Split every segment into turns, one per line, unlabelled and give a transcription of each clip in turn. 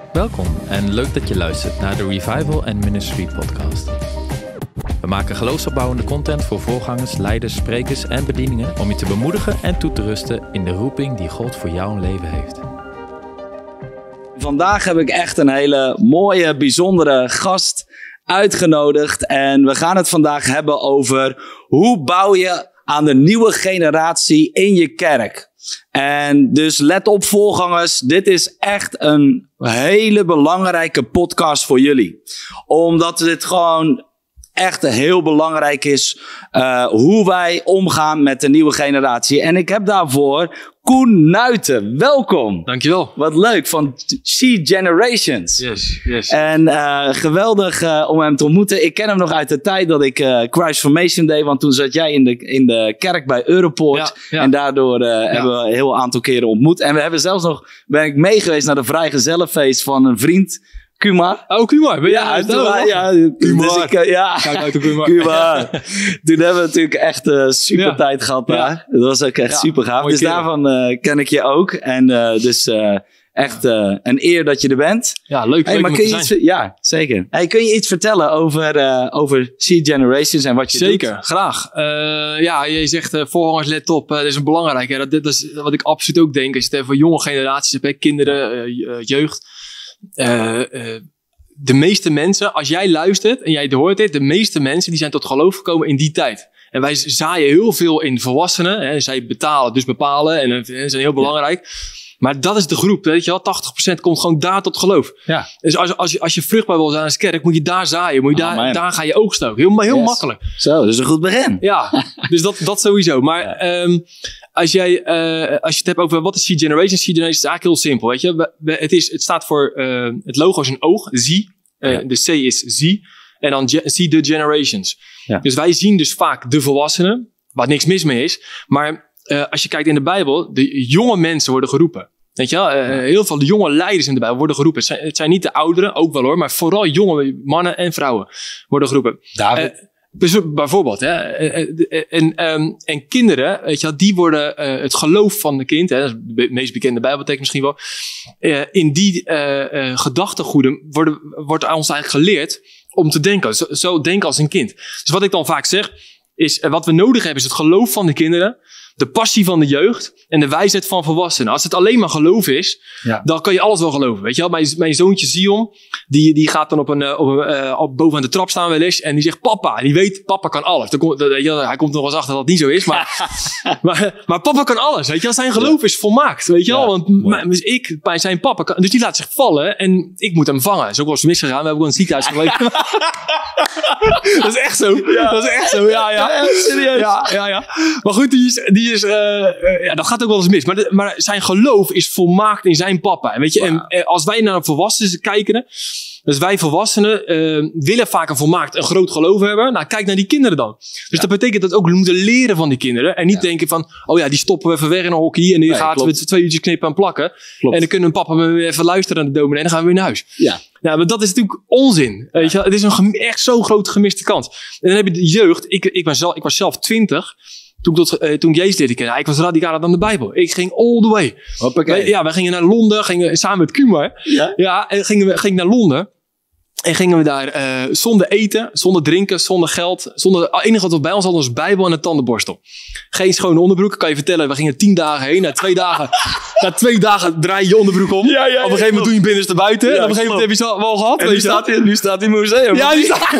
Welkom en leuk dat je luistert naar de Revival and Ministry podcast. We maken geloofsopbouwende content voor voorgangers, leiders, sprekers en bedieningen om je te bemoedigen en toe te rusten in de roeping die God voor jouw leven heeft.
Vandaag heb ik echt een hele mooie, bijzondere gast uitgenodigd. En we gaan het vandaag hebben over hoe bouw je aan de nieuwe generatie in je kerk. En dus let op voorgangers, dit is echt een hele belangrijke podcast voor jullie. Omdat dit gewoon echt heel belangrijk is hoe wij omgaan met de nieuwe generatie. En ik heb daarvoor Koen Nuiten. Welkom.
Dankjewel.
Wat leuk, van She Generations.
Yes.
En geweldig om hem te ontmoeten. Ik ken hem nog uit de tijd dat ik Christ Formation deed. Want toen zat jij in de kerk bij Europoort. Ja. En daardoor hebben we een heel aantal keren ontmoet. En we hebben zelfs nog, ben ik mee geweest naar de vrijgezellenfeest van een vriend, Kumar.
Oh, Kumar. Ben jij
Kumar. Dus
kijk uit de Kumar.
Kumar. Toen hebben we natuurlijk echt super tijd gehad daar. Dat was ook echt super gaaf. Dus daarvan ken ik je ook. En dus echt een eer dat je er bent.
Ja, leuk.
Hey, maar kun je ja, zeker. Hey, kun je iets vertellen over Seed Generations en wat je doet?
Zeker, graag. Je zegt voorgangers, let op. Dat is een belangrijke. Dat is wat ik absoluut ook denk. Als je het even jonge generaties hebt, kinderen, jeugd. De meeste mensen, als jij luistert en jij hoort dit, de meeste mensen die zijn tot geloof gekomen in die tijd. En wij zaaien heel veel in volwassenen. Hè. Zij betalen, dus bepalen. En zijn heel belangrijk. Maar dat is de groep, weet je wel. 80% komt gewoon daar tot geloof. Ja. Dus als je vruchtbaar wil zijn als kerk, moet je daar zaaien. Moet je daar ga je oogsten ook. Heel makkelijk.
Zo, dat is een goed begin.
Ja, dus dat sowieso. Maar als je het hebt over wat is Seed Generation? Seed Generation is eigenlijk heel simpel, weet je. Het staat voor, het logo is een oog, zie. De C is zie. En dan see the generations. Ja. Dus wij zien dus vaak de volwassenen, waar niks mis mee is. Maar als je kijkt in de Bijbel, de jonge mensen worden geroepen. Weet je wel? Heel veel jonge leiders in de Bijbel worden geroepen. Het zijn niet de ouderen, ook wel hoor, maar vooral jonge mannen en vrouwen worden geroepen.
David.
Bijvoorbeeld. Hè? En kinderen, weet je wel, die worden het geloof van de kind, hè, dat is de meest bekende Bijbeltekst misschien wel. In die gedachtegoeden wordt ons eigenlijk geleerd om te denken. Zo denken als een kind. Dus wat ik dan vaak zeg, is wat we nodig hebben is het geloof van de kinderen, de passie van de jeugd en de wijsheid van volwassenen. Als het alleen maar geloof is, dan kan je alles wel geloven. Weet je wel? Mijn zoontje Zion, die gaat dan op bovenaan de trap staan wel eens en die zegt papa. En die weet, papa kan alles. Hij komt nog eens achter dat het niet zo is, maar papa kan alles. Weet je wel? Zijn geloof is volmaakt. Weet je wel? Want ik bij zijn papa dus die laat zich vallen en ik moet hem vangen. Dat is ook wel eens misgegaan. We hebben ook een ziekenhuis gelegen. Dat is echt zo. Ja. Dat is echt zo. Ja.
Serieus.
Ja. Maar goed, die is dat gaat ook wel eens mis. Maar zijn geloof is volmaakt in zijn papa. En weet je, en als wij naar volwassenen kijken, dus wij volwassenen willen vaak een groot geloof hebben. Nou, kijk naar die kinderen dan. Dus dat betekent dat ook we moeten leren van die kinderen. En niet denken van, die stoppen we even weg in een hockey. En die gaat we 2 uurtjes knippen en plakken. Klopt. En dan kunnen papa even luisteren naar de dominee. En dan gaan we weer naar huis. Ja. Nou, maar dat is natuurlijk onzin. Weet je? Het is echt zo'n grote gemiste kans. En dan heb je de jeugd. Ik was zelf 20. Toen ik Jezus leerde kennen. Ik was radicaler dan de Bijbel. Ik ging all the way. Wij gingen naar Londen. Samen met Kumar. En gingen naar Londen. En gingen we daar zonder eten, zonder drinken, zonder geld. Het enige wat we bij ons hadden was Bijbel en een tandenborstel. Geen schone onderbroek. Kan je vertellen, we gingen 10 dagen heen. Na 2 dagen draai je je onderbroek om. Op een gegeven moment doe je binnenste buiten. Op een gegeven moment heb je het wel gehad.
En nu staat hij in het museum.
Ja, die staat...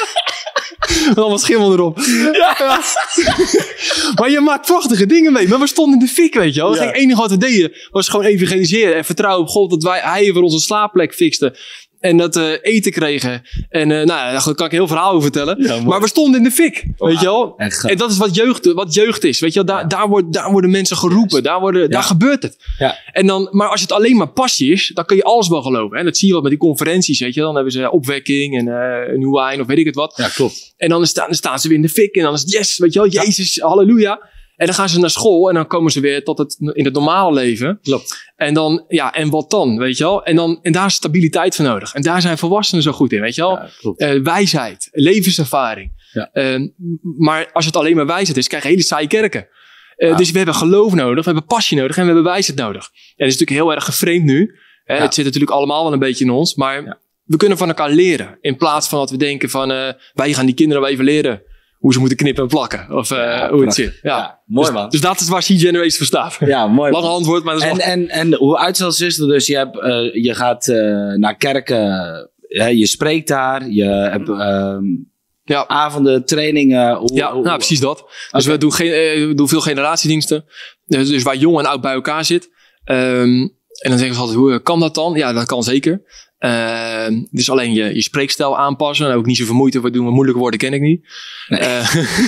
Met allemaal schimmel erop. Ja. Maar je maakt prachtige dingen mee. Maar we stonden in de fik, weet je wel. Het enige wat we deden was gewoon evangeliseren. En vertrouwen op God dat hij voor onze slaapplek fixte. En dat eten kregen. En daar kan ik een heel verhaal over vertellen. Ja, maar we stonden in de fik. Weet je wel. En dat is wat jeugd is. Weet je wel. Daar worden mensen geroepen. Daar gebeurt het. Ja. En maar als het alleen maar passie is, dan kun je alles wel geloven. En dat zie je wel met die conferenties. Weet je. Dan hebben ze opwekking en nieuw wijn of weet ik het wat. Ja, klopt. En dan staan ze weer in de fik. En dan is het yes, weet je wel. Jezus, halleluja. En dan gaan ze naar school en dan komen ze weer tot in het normale leven. Klopt. En dan, en wat dan, weet je wel? En daar is stabiliteit voor nodig. En daar zijn volwassenen zo goed in, weet je wel? Ja, klopt. Wijsheid, levenservaring. Ja. Maar als het alleen maar wijsheid is, krijg je hele saaie kerken. Dus we hebben geloof nodig, we hebben passie nodig en we hebben wijsheid nodig. En dat is natuurlijk heel erg geframed nu. Het zit natuurlijk allemaal wel een beetje in ons. Maar we kunnen van elkaar leren. In plaats van dat we denken van... wij gaan die kinderen wel even leren hoe ze moeten knippen en plakken. Of hoe het zit. Ja.
Mooi man.
Dus dat is waar C-Generation voor staat.
Ja, mooi.
Lange antwoord, maar dat is
en hoe uitstelt het dus? Je gaat naar kerken... je spreekt daar. Je hebt... avonden, trainingen.
Precies dat. Dus we doen veel generatiediensten. Dus waar jong en oud bij elkaar zit. En dan zeggen ze altijd, hoe kan dat dan? Ja, dat kan zeker. Dus alleen je spreekstijl aanpassen. En ook niet zoveel moeite voor doen. Maar moeilijke woorden ken ik niet. Nee.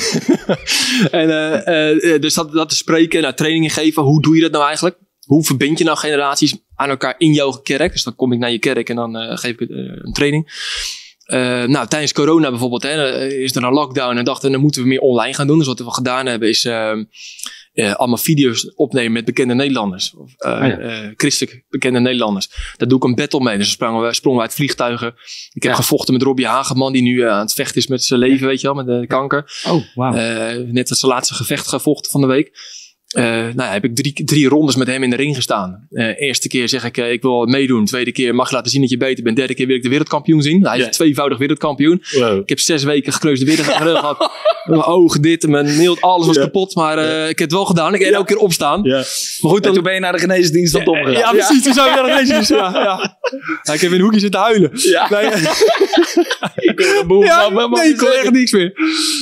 Dus dat te spreken, naar trainingen geven. Hoe doe je dat nou eigenlijk? Hoe verbind je nou generaties aan elkaar in jouw kerk? Dus dan kom ik naar je kerk en dan geef ik een training. Tijdens corona bijvoorbeeld is er een lockdown en dachten dan moeten we meer online gaan doen. Dus wat we gedaan hebben is allemaal video's opnemen met bekende Nederlanders. Christelijk bekende Nederlanders. Daar doe ik een battle mee. Dus sprongen we uit vliegtuigen. Ik heb gevochten met Robbie Hageman die nu aan het vechten is met zijn leven, weet je wel, met de kanker.
Oh, wow.
Net als zijn laatste gevecht gevochten van de week. Heb ik drie rondes met hem in de ring gestaan. Eerste keer zeg ik wil meedoen. Tweede keer mag je laten zien dat je beter bent. Derde keer wil ik de wereldkampioen zien. Hij is tweevoudig wereldkampioen. Wow. Ik heb 6 weken gekneusde weer gehad. Mijn ogen dit en mijn neelt, alles was kapot. Maar ik heb het wel gedaan. Ik kan elke keer opstaan. Maar goed,
toen ben je naar de geneesdienst opgegaan.
Ja, precies. Toen zou ik naar de geneesdienst. Ik heb in een hoekje zitten huilen. Ik kon echt niks meer.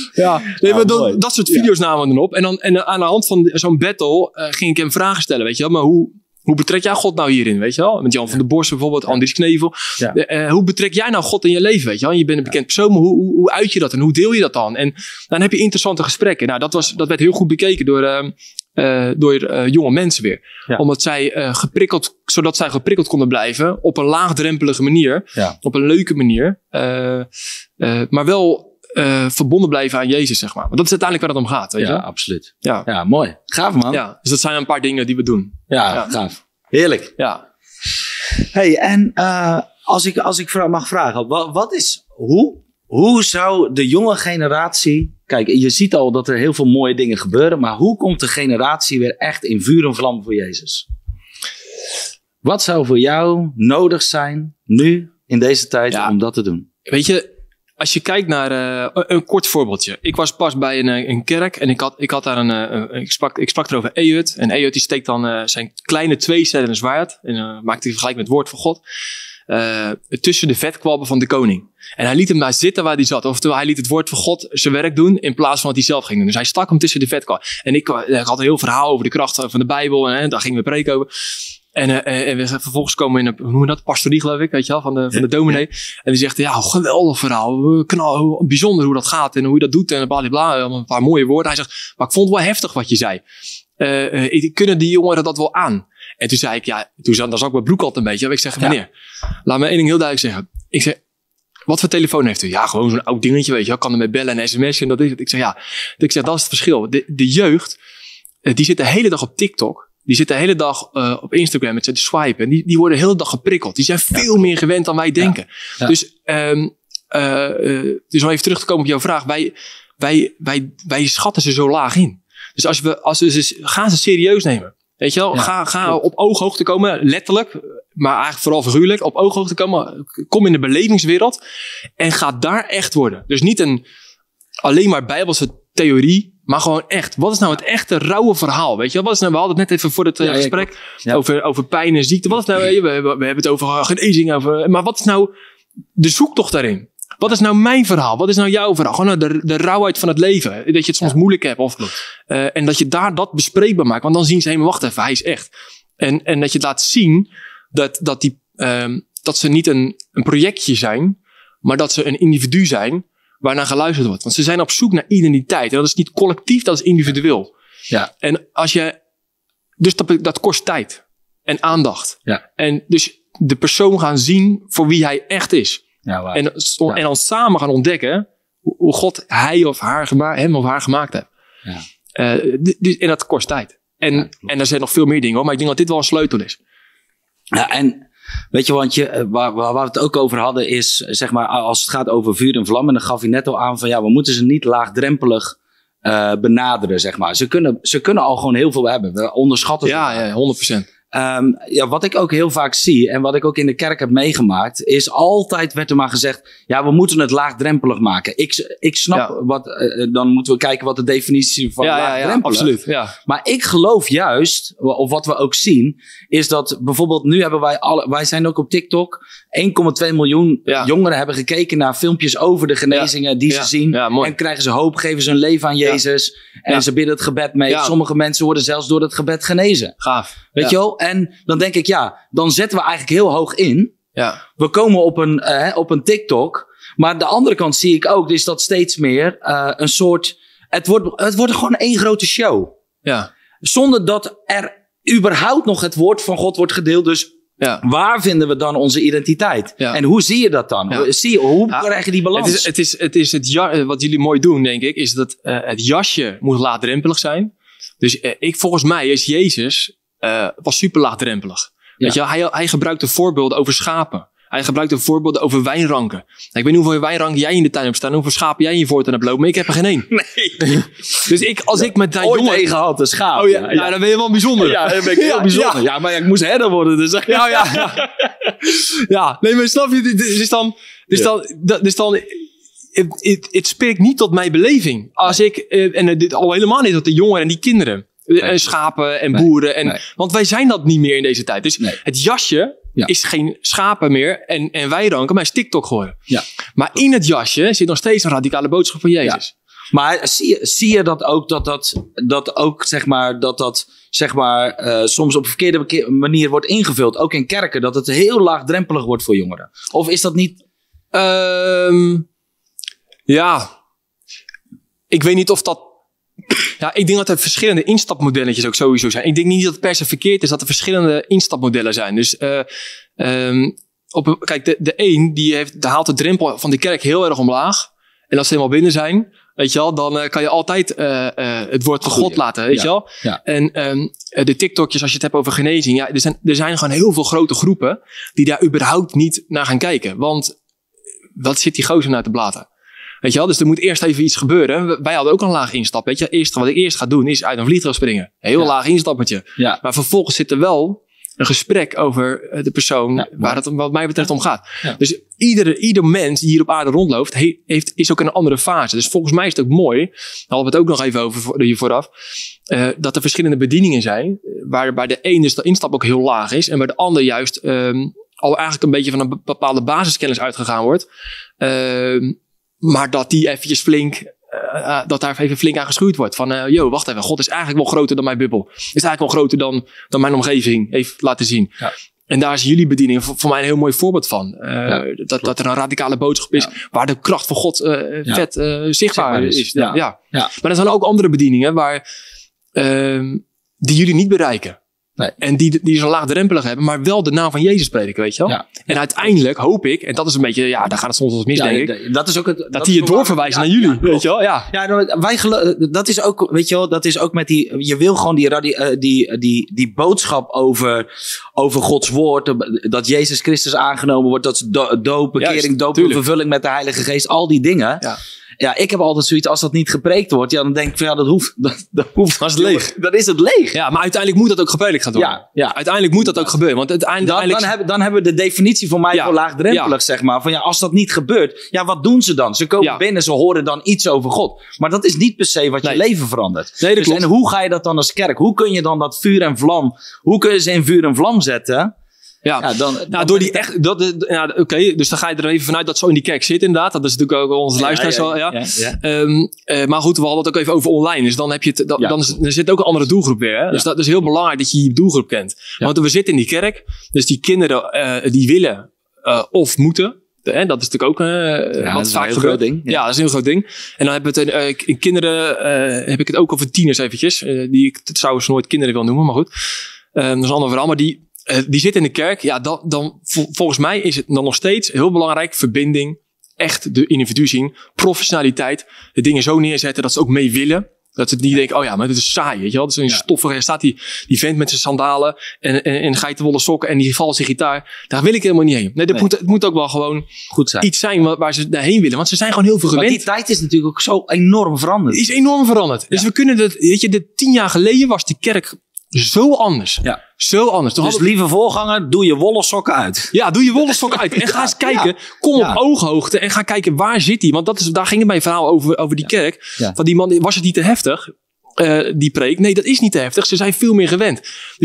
Dat soort video's namen we dan op. En aan de hand van zo'n battle ging ik hem vragen stellen, weet je wel. Maar hoe betrek jij God nou hierin, weet je wel? Met Jan van der Bos bijvoorbeeld, Andries Knevel. Hoe betrek jij nou God in je leven, weet je wel? Je bent een bekend persoon, maar hoe uit je dat en hoe deel je dat dan? En dan heb je interessante gesprekken. Nou, dat werd heel goed bekeken door jonge mensen weer. Ja. Omdat zij zodat zij geprikkeld konden blijven op een laagdrempelige manier. Ja. Op een leuke manier. Maar wel verbonden blijven aan Jezus, zeg maar. Want dat is uiteindelijk waar het om gaat, weet je?
Ja, absoluut. Ja, mooi. Gaaf, man.
Ja, dus dat zijn een paar dingen die we doen.
Ja, gaaf. Heerlijk.
Ja.
Hey, en als ik mag vragen, hoe zou de jonge generatie... Kijk, je ziet al dat er heel veel mooie dingen gebeuren, maar hoe komt de generatie weer echt in vuur en vlam voor Jezus? Wat zou voor jou nodig zijn, nu, in deze tijd, om dat te doen?
Weet je... Als je kijkt naar een kort voorbeeldje. Ik was pas bij een kerk en ik had daar ik sprak er over Ehud. En Ehud die steekt dan zijn kleine 2-zijden zwaard. En maakt hij vergelijk met het woord van God. Tussen de vetkwabben van de koning. En hij liet hem daar zitten waar hij zat. Oftewel, hij liet het woord van God zijn werk doen in plaats van wat hij zelf ging doen. Dus hij stak hem tussen de vetkwabben. En ik had een heel verhaal over de kracht van de Bijbel. En daar gingen we preken over. En we vervolgens komen in een, hoe noem je dat, pastorie geloof ik, weet je wel, van de dominee. En die zegt, geweldig verhaal, bijzonder hoe dat gaat en hoe je dat doet en bla, een paar mooie woorden. Hij zegt, maar ik vond het wel heftig wat je zei. Kunnen die jongeren dat wel aan? En toen zei ik, dan zag ik mijn broek altijd een beetje. Ik zeg, meneer, laat me één ding heel duidelijk zeggen. Ik zeg, wat voor telefoon heeft u? Ja, gewoon zo'n oud dingetje, weet je wel, kan ermee bellen en sms'en en dat is het. Ik zeg, dat is het verschil. De jeugd, die zit de hele dag op TikTok. Die zitten de hele dag op Instagram met te swipen. En die worden de hele dag geprikkeld. Die zijn veel meer gewend dan wij denken. Ja. Dus om even terug te komen op jouw vraag. Wij schatten ze zo laag in. Dus gaan ze serieus nemen. Weet je wel? Ga op ooghoogte komen. Letterlijk. Maar eigenlijk vooral figuurlijk. Op ooghoogte komen. Kom in de belevingswereld. En ga daar echt worden. Dus niet alleen maar bijbelse theorie. Maar gewoon echt. Wat is nou het echte rauwe verhaal? Weet je? Wat is nou, we hadden het net even voor het gesprek over pijn en ziekte. Wat is nou, we hebben het over genezing. Maar wat is nou de zoektocht daarin? Wat is nou mijn verhaal? Wat is nou jouw verhaal? Gewoon de rauwheid van het leven. Dat je het soms moeilijk hebt. En dat je daar dat bespreekbaar maakt. Want dan zien ze, wacht even, hij is echt. En dat je laat zien dat ze niet een projectje zijn. Maar dat ze een individu zijn. Waarnaar geluisterd wordt. Want ze zijn op zoek naar identiteit. En dat is niet collectief, dat is individueel. Ja. En dus dat kost tijd. En aandacht. Ja. En dus de persoon gaan zien voor wie hij echt is. Ja, wow. En dan samen gaan ontdekken hoe God hem of haar gemaakt heeft. Ja. En dat kost tijd. En er zijn nog veel meer dingen hoor. Maar ik denk dat dit wel een sleutel is.
Ja, en weet je, want waar we het ook over hadden is, zeg maar, als het gaat over vuur en vlam. En dan gaf je net al aan van, we moeten ze niet laagdrempelig benaderen, zeg maar. Ze kunnen al gewoon heel veel hebben. We onderschatten ze.
Ja, 100%.
Wat ik ook heel vaak zie en wat ik ook in de kerk heb meegemaakt, is altijd werd er maar gezegd, ja, we moeten het laagdrempelig maken. Ik snap dan moeten we kijken wat de definitie van laagdrempelig is.
Absoluut. Ja.
Maar ik geloof juist, of wat we ook zien, is dat bijvoorbeeld nu hebben wij zijn ook op TikTok, 1,2 miljoen jongeren hebben gekeken naar filmpjes over de genezingen die ze zien. Ja, en krijgen ze hoop, geven ze hun leven aan Jezus. En ze bidden het gebed mee. Ja. Sommige mensen worden zelfs door het gebed genezen.
Gaaf.
Weet je wel? En dan denk ik, dan zetten we eigenlijk heel hoog in. Ja. We komen op een TikTok. Maar de andere kant zie ik ook, is dat steeds meer een soort... Het wordt gewoon één grote show. Ja. Zonder dat er überhaupt nog het woord van God wordt gedeeld. Dus waar vinden we dan onze identiteit? Ja. En hoe zie je dat dan? Ja. Hoe krijg je die balans?
Het is wat jullie mooi doen, denk ik, is dat het jasje moet laagdrempelig zijn. Dus volgens mij is Jezus was super laagdrempelig. Ja. Weet je, hij gebruikte voorbeelden over schapen. Hij gebruikte voorbeelden over wijnranken. Ik weet niet hoeveel wijnranken jij in de tuin hebt staan. Hoeveel schapen jij in je voortuin hebt lopen. Maar ik heb er geen één.
Nee.
Dus als ik met dat
ooit
jongen...
één gehad, een schaap.
Oh ja, dan ben je wel bijzonder.
Ja, dan ben ik heel bijzonder. Ja, maar ik moest herder worden. Dus
nee, maar snap je? Dus dan het spreekt niet tot mijn beleving. Als ik, en al helemaal niet tot de jongeren en die kinderen. Nee. Schapen en boeren. Want wij zijn dat niet meer in deze tijd. Dus het jasje is geen schapen meer en wijnranken, maar is TikTok geworden. Ja. Maar in het jasje zit nog steeds een radicale boodschap van Jezus.
Ja. Maar zie je dat ook, soms op een verkeerde manier wordt ingevuld? Ook in kerken, dat het heel laagdrempelig wordt voor jongeren? Of is dat niet...
Ik weet niet of dat... Ja, ik denk dat er verschillende instapmodelletjes ook sowieso zijn. Ik denk niet dat het per se verkeerd is dat er verschillende instapmodellen zijn. Dus kijk, de een die haalt de drempel van de kerk heel erg omlaag. En als ze helemaal binnen zijn, weet je wel, dan kan je altijd het woord van God laten, weet je wel. Ja. En de TikTokjes, als je het hebt over genezing, er zijn gewoon heel veel grote groepen die daar überhaupt niet naar gaan kijken. Want wat zit die gozer nou te blaten? Weet je wel, dus er moet eerst even iets gebeuren. Wij hadden ook een laag instap, weet je. Wat ik eerst ga doen is uit een vliegtuig springen. Een heel laag instappetje. Ja. Maar vervolgens zit er wel een gesprek over de persoon waar het wat mij betreft om gaat. Ja. Dus ieder mens die hier op aarde rondloopt, is ook in een andere fase. Dus volgens mij is het ook mooi, daar hadden we het ook nog even over hier vooraf, dat er verschillende bedieningen zijn, waar bij de een dus de instap ook heel laag is en bij de ander juist al eigenlijk een beetje van een bepaalde basiskennis uitgegaan wordt. Maar dat die eventjes dat daar even flink aan geschuurd wordt. Van, wacht even, God is eigenlijk wel groter dan mijn bubbel. Is eigenlijk wel groter dan mijn omgeving heeft laten zien. Ja. En daar is jullie bediening voor mij een heel mooi voorbeeld van. Dat er een radicale boodschap is waar de kracht van God vet zichtbaar is. Ja. Maar er zijn ook andere bedieningen die jullie niet bereiken. Nee. En die zo'n laagdrempelig hebben, maar wel de naam van Jezus prediken, weet je wel. Ja. En uiteindelijk hoop ik, en dat is een beetje, daar gaat het soms wel mis, denk ik.
Dat is ook
dat die je doorverwijzen naar jullie, weet je wel.
Dat is ook, weet je wel, dat is ook met je wil gewoon die boodschap over Gods woord, dat Jezus Christus aangenomen wordt, dat ze bekering, vervulling met de Heilige Geest, al die dingen. Ja. Ja, ik heb altijd zoiets, als dat niet gepreekt wordt, dan denk ik van dat hoeft.
Dat is leeg.
Dan is het leeg.
Ja, maar uiteindelijk moet dat ook gepredikt gaan worden. Ja. Uiteindelijk moet dat ook gebeuren. Want uiteindelijk...
Dan hebben we de definitie voor mij voor laagdrempelig, zeg maar. Van als dat niet gebeurt, wat doen ze dan? Ze komen binnen, ze horen dan iets over God. Maar dat is niet per se wat je leven verandert. Nee, dus, en hoe ga je dat dan als kerk? Hoe kun je dan dat vuur en vlam, hoe kun je ze in vuur en vlam zetten?
Door die echt... Oké, dus dan ga je er even vanuit dat zo in die kerk zit inderdaad. Dat is natuurlijk ook onze luisteraars al. Maar goed, we hadden het ook even over online. Dus dan heb je het... Dan zit ook een andere doelgroep weer. Hè? Ja. Dus dat is heel belangrijk dat je je doelgroep kent. Ja. Want we zitten in die kerk. Dus die kinderen die willen of moeten... dat is natuurlijk ook wat vaak gebeurt. Groot ding. Ja, dat is een heel groot ding. En dan hebben we het in kinderen... heb ik het ook over tieners eventjes. Die ik trouwens nooit kinderen wil noemen, maar goed. Dat is een ander verhaal. Maar die zit in de kerk. Volgens mij is het dan nog steeds heel belangrijk. Verbinding. Echt de individu zien. Professionaliteit. De dingen zo neerzetten dat ze ook mee willen. Dat ze niet denken, maar dit is saai, weet je wel. Dat is een stoffige, staat die vent met zijn sandalen en geitenwolle sokken en die valse gitaar. Daar wil ik helemaal niet heen. Nee, het moet ook wel gewoon
goed zijn.
Iets zijn waar ze daarheen willen. Want ze zijn gewoon heel veel gewend.
Maar die tijd is natuurlijk ook zo enorm veranderd.
Die is enorm veranderd. Ja. Dus we kunnen 10 jaar geleden was de kerk zo anders.
Ja.
Zo anders.
Dus lieve voorganger, doe je wollen sokken uit.
Ja, doe je wollen sokken uit. En ga eens kijken. Kom op ooghoogte en ga kijken waar zit hij. Want daar ging het mijn verhaal over die kerk. Ja. Van die man, was het niet te heftig? Die preek. Nee, dat is niet te heftig. Ze zijn veel meer gewend.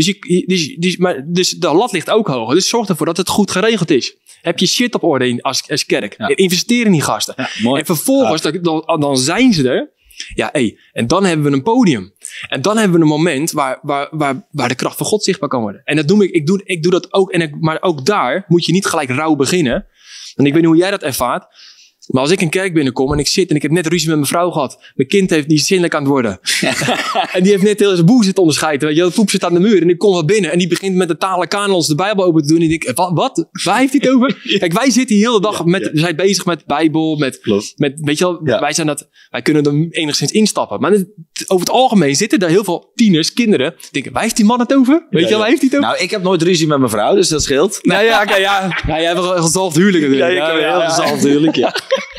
Dus de lat ligt ook hoger. Dus zorg ervoor dat het goed geregeld is. Heb je shit op orde als kerk. Ja. Investeer in die gasten. Ja, mooi. En vervolgens, dan zijn ze er. Ja, en dan hebben we een podium. En dan hebben we een moment waar de kracht van God zichtbaar kan worden. En dat doe ik doe dat ook. Maar ook daar moet je niet gelijk rauw beginnen. Want ik weet niet hoe jij dat ervaart. Maar als ik een kerk binnenkom en ik zit en ik heb net ruzie met mijn vrouw gehad. Mijn kind die is zinnelijk aan het worden. En die heeft net heel zijn boel zitten onderscheiden. Weet je, de poep zit aan de muur en ik kom wat binnen. En die begint met de talen kanons de Bijbel open te doen. En ik denk, wat? Waar heeft hij het over? Kijk, wij zitten hier de hele dag we zijn bezig met de Bijbel. Met, weet je wel, wij kunnen er enigszins instappen. Maar over het algemeen zitten daar heel veel tieners, kinderen. Denken, waar heeft die man het over? Weet je wel, waar heeft hij het over?
Nou, ik heb nooit ruzie met mijn vrouw, dus dat scheelt.
Nou ja, jij hebt een gezalfd huwelijk natuurlijk.
Ja, ik heb een heel gezalfd huwelijk, ja.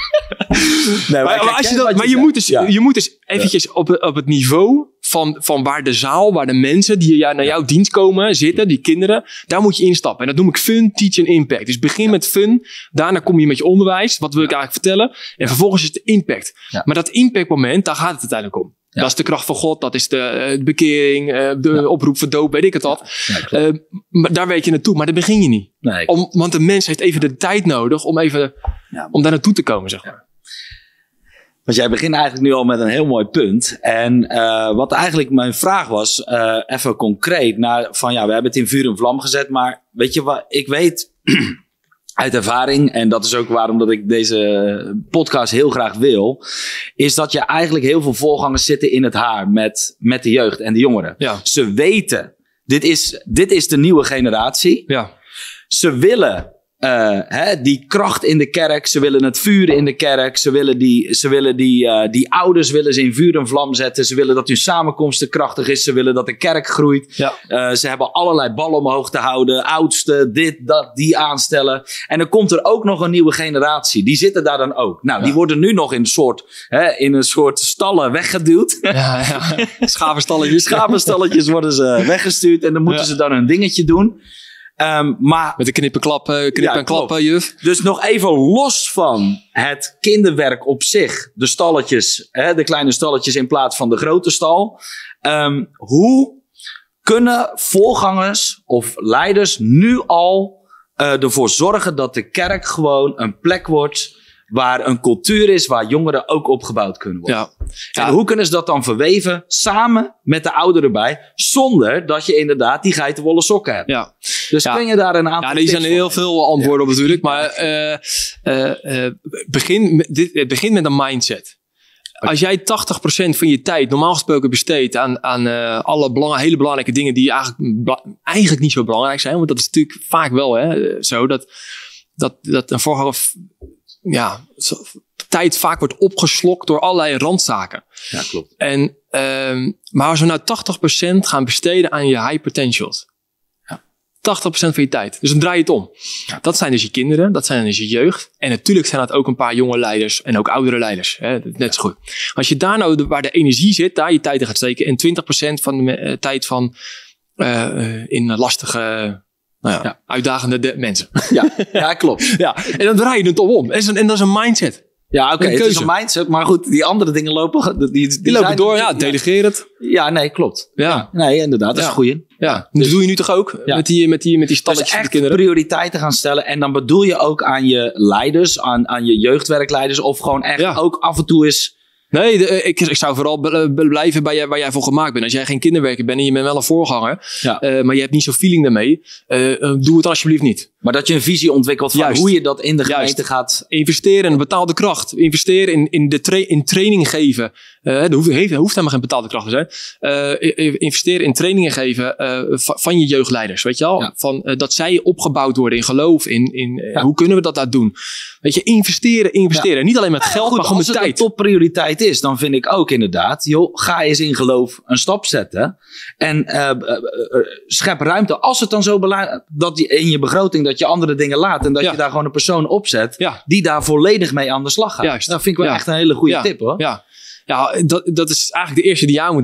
Nee, maar je moet dus eventjes op het niveau van waar de mensen die naar jouw dienst komen zitten, die kinderen, daar moet je instappen. En dat noem ik fun, teach en impact. Dus begin met fun, daarna kom je met je onderwijs, wat wil ik eigenlijk vertellen, en vervolgens is de impact. Ja. Maar dat impactmoment, daar gaat het uiteindelijk om. Ja. Dat is de kracht van God, dat is de bekering, de oproep voor doop, weet ik het wat. Ja, maar daar weet je naartoe, maar daar begin je niet. Nee, want de mens heeft even de tijd nodig om daar naartoe te komen, zeg maar.
Want jij begint eigenlijk nu al met een heel mooi punt. En wat eigenlijk mijn vraag was, even concreet, we hebben het in vuur en vlam gezet, maar weet je wat, ik weet uit ervaring, en dat is ook waarom dat ik deze podcast heel graag wil, is dat je eigenlijk heel veel voorgangers zitten in het haar met de jeugd en de jongeren. Ja. Ze weten, dit is de nieuwe generatie. Ja. Ze willen die kracht in de kerk, ze willen het vuur in de kerk, ze willen die ouders willen ze in vuur en vlam zetten, ze willen dat hun samenkomst krachtig is, ze willen dat de kerk groeit. Ja. Ze hebben allerlei ballen omhoog te houden, oudsten, dit, dat, die aanstellen. En dan komt er ook nog een nieuwe generatie, die zitten daar dan ook. Nou, die worden nu nog in een soort stallen weggeduwd.
Ja.
Schaapenstalletjes worden ze weggestuurd en dan moeten ze dan hun dingetje doen. Maar
met de knip en klappen, juf.
Dus nog even los van het kinderwerk op zich. De stalletjes, de kleine stalletjes in plaats van de grote stal. Hoe kunnen voorgangers of leiders nu al ervoor zorgen dat de kerk gewoon een plek wordt waar een cultuur is waar jongeren ook opgebouwd kunnen worden? Ja. En hoe kunnen ze dat dan verweven samen met de ouderen erbij, zonder dat je inderdaad die geitenwolle sokken hebt? Ja. Dus kun je daar een aantal
die zijn heel veel antwoorden op natuurlijk, maar het begint met een mindset. Als jij 80% van je tijd normaal gesproken besteedt aan alle hele belangrijke dingen die eigenlijk niet zo belangrijk zijn, want dat is natuurlijk vaak wel zo dat een voorganger tijd vaak wordt opgeslokt door allerlei randzaken.
Ja, klopt.
Maar als we nou 80% gaan besteden aan je high potentials. 80% van je tijd. Dus dan draai je het om. Ja. Dat zijn dus je kinderen, dat zijn dus je jeugd. En natuurlijk zijn dat ook een paar jonge leiders en ook oudere leiders. Net zo goed. Als je daar nou waar de energie zit, daar je tijd in gaat steken. En 20% van de tijd van in lastige, uitdagende mensen.
Ja, klopt.
Ja. En dan draai je het om. En dat is een mindset.
Ja, oké, het is een mindset, maar goed, die andere dingen lopen... Die
lopen door, delegeer het.
Ja, nee, klopt. Ja. Nee, inderdaad, dat is een goeie.
Ja, dus doe je nu toch ook met die stalletjes
dus
de kinderen?
Prioriteiten gaan stellen en dan bedoel je ook aan je leiders, aan je jeugdwerkleiders of gewoon echt ook af en toe is...
Nee, ik zou vooral blijven bij waar jij voor gemaakt bent. Als jij geen kinderwerker bent en je bent wel een voorganger, maar je hebt niet zo'n feeling daarmee, doe het alsjeblieft niet.
Maar dat je een visie ontwikkelt van hoe je dat in de gemeente gaat...
Investeren in betaalde kracht. Investeren in training geven. Er hoeft helemaal geen betaalde kracht te zijn. Investeren in trainingen geven van je jeugdleiders. Weet je wel? Ja. Dat zij opgebouwd worden in geloof. Hoe kunnen we dat doen? Weet je, investeren. Niet alleen met geld, maar gewoon met tijd.
Als het een topprioriteit is, dan vind ik ook inderdaad, ga eens in geloof een stap zetten. En schep ruimte. Als het dan zo belangrijk dat in je begroting dat je andere dingen laat en dat je daar gewoon een persoon opzet die daar volledig mee aan de slag gaat. Juist. Dat vind ik wel echt een hele goede tip, hoor.
Ja, dat is eigenlijk de eerste die je aan moet nemen.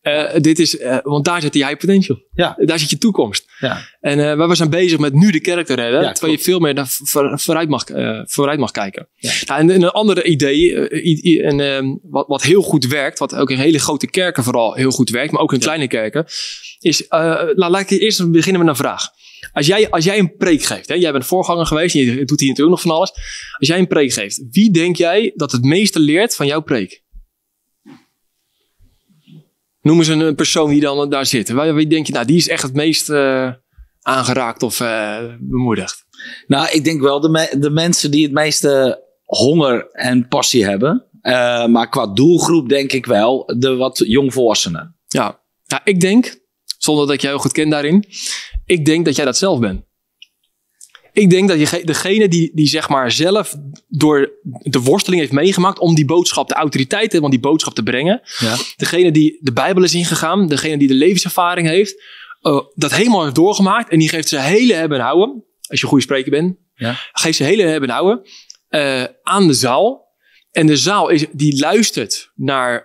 Want daar zit die high potential.
Ja.
Daar zit je toekomst.
Ja.
En we zijn bezig met nu de kerk te redden.
Ja,
terwijl je veel meer vooruit mag kijken.
Ja.
Nou, en een andere idee, wat heel goed werkt. Wat ook in hele grote kerken vooral heel goed werkt. Maar ook in kleine kerken. Is, laat ik eerst beginnen met een vraag. Als jij een preek geeft. Hè, jij bent voorganger geweest. Je doet hier natuurlijk nog van alles. Als jij een preek geeft. Wie denk jij dat het meeste leert van jouw preek? Noem eens een persoon die dan daar zit. Wie denk je, nou, die is echt het meest aangeraakt of bemoedigd?
Nou, ik denk wel de mensen die het meeste honger en passie hebben. Maar qua doelgroep denk ik wel de wat jongvolwassenen.
Ja, ik denk, zonder dat ik jou goed ken daarin. Ik denk dat jij dat zelf bent. Ik denk dat degene die zeg maar zelf door de worsteling heeft meegemaakt om die boodschap, de autoriteit van die boodschap te brengen. Ja. Degene die de Bijbel is ingegaan, degene die de levenservaring heeft, dat helemaal heeft doorgemaakt. En die geeft zijn hele hebben en houden, als je een goede spreker bent, geeft zijn hele hebben en houden aan de zaal. En de zaal die luistert naar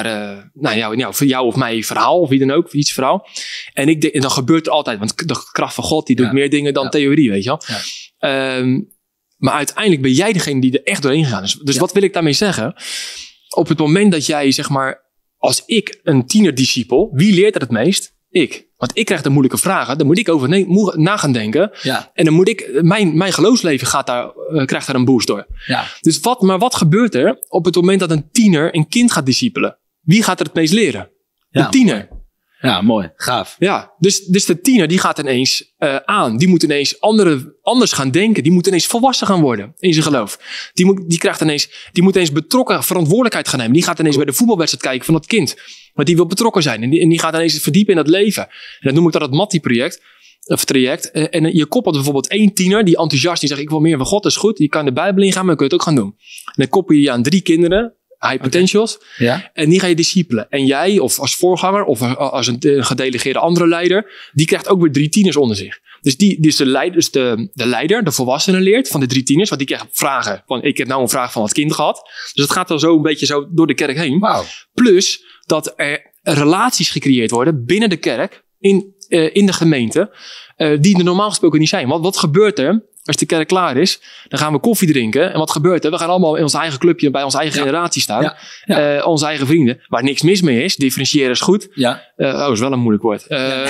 jou of mij verhaal, of wie dan ook, iets verhaal. En ik denk, en dan gebeurt er altijd, want de kracht van God, die doet meer dingen dan theorie, weet je wel. Ja. Maar uiteindelijk ben jij degene die er echt doorheen gegaan is. Dus wat wil ik daarmee zeggen? Op het moment dat jij, zeg maar, als ik een tienerdiscipel, wie leert er het meest? Ik. Want ik krijg de moeilijke vragen, daar moet ik over na gaan denken. Ja. En dan moet ik, mijn geloofsleven krijgt daar een boost door. Ja. Dus wat gebeurt er op het moment dat een tiener een kind gaat discipelen? Wie gaat er het meest leren? Ja, een tiener.
Ja, mooi. Gaaf.
Ja, dus de tiener die gaat ineens aan. Die moet ineens anders gaan denken. Die moet ineens volwassen gaan worden in zijn geloof. Die moet ineens betrokken verantwoordelijkheid gaan nemen. Die gaat ineens bij de voetbalwedstrijd kijken van dat kind. Want die wil betrokken zijn. En die gaat ineens verdiepen in dat leven. En dan noem ik dat het Matti-project. Of traject. En je koppelt bijvoorbeeld 1 tiener die enthousiast die zegt ik wil meer van God, dat is goed. Je kan de Bijbel ingaan, maar je kunt het ook gaan doen. En dan koppel je aan 3 kinderen. High potentials. Okay. Ja. En die ga je discipelen. En jij, of als voorganger, of als een gedelegeerde andere leider, die krijgt ook weer 3 tieners onder zich. Dus de leider, de volwassene leert van de 3 tieners, want die krijgt vragen. Ik heb nou een vraag van het kind gehad. Dus het gaat dan zo een beetje zo door de kerk heen. Wow. Plus dat er relaties gecreëerd worden binnen de kerk, in de gemeente, die er normaal gesproken niet zijn. Want wat gebeurt er? Als de kerk klaar is, dan gaan we koffie drinken. En wat gebeurt er? We gaan allemaal in ons eigen clubje bij onze eigen generatie staan. Ja. Onze eigen vrienden. Waar niks mis mee is. Differentiëren is goed. Ja. Is wel een moeilijk woord.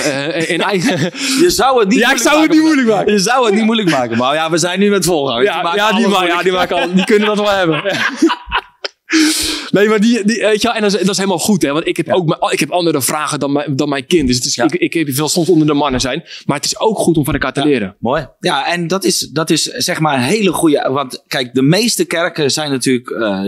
Je zou het niet
moeilijk maken.
Je zou het niet moeilijk maken. Maar ja, we zijn nu met volgangers.
Die kunnen dat wel hebben. Nee, maar weet je, en dat is helemaal goed, hè? Want ik heb andere vragen dan mijn kind. Dus ik wil soms onder de mannen zijn. Maar het is ook goed om van elkaar te leren.
Mooi. Ja, en dat is zeg maar een hele goede. Want kijk, de meeste kerken zijn natuurlijk.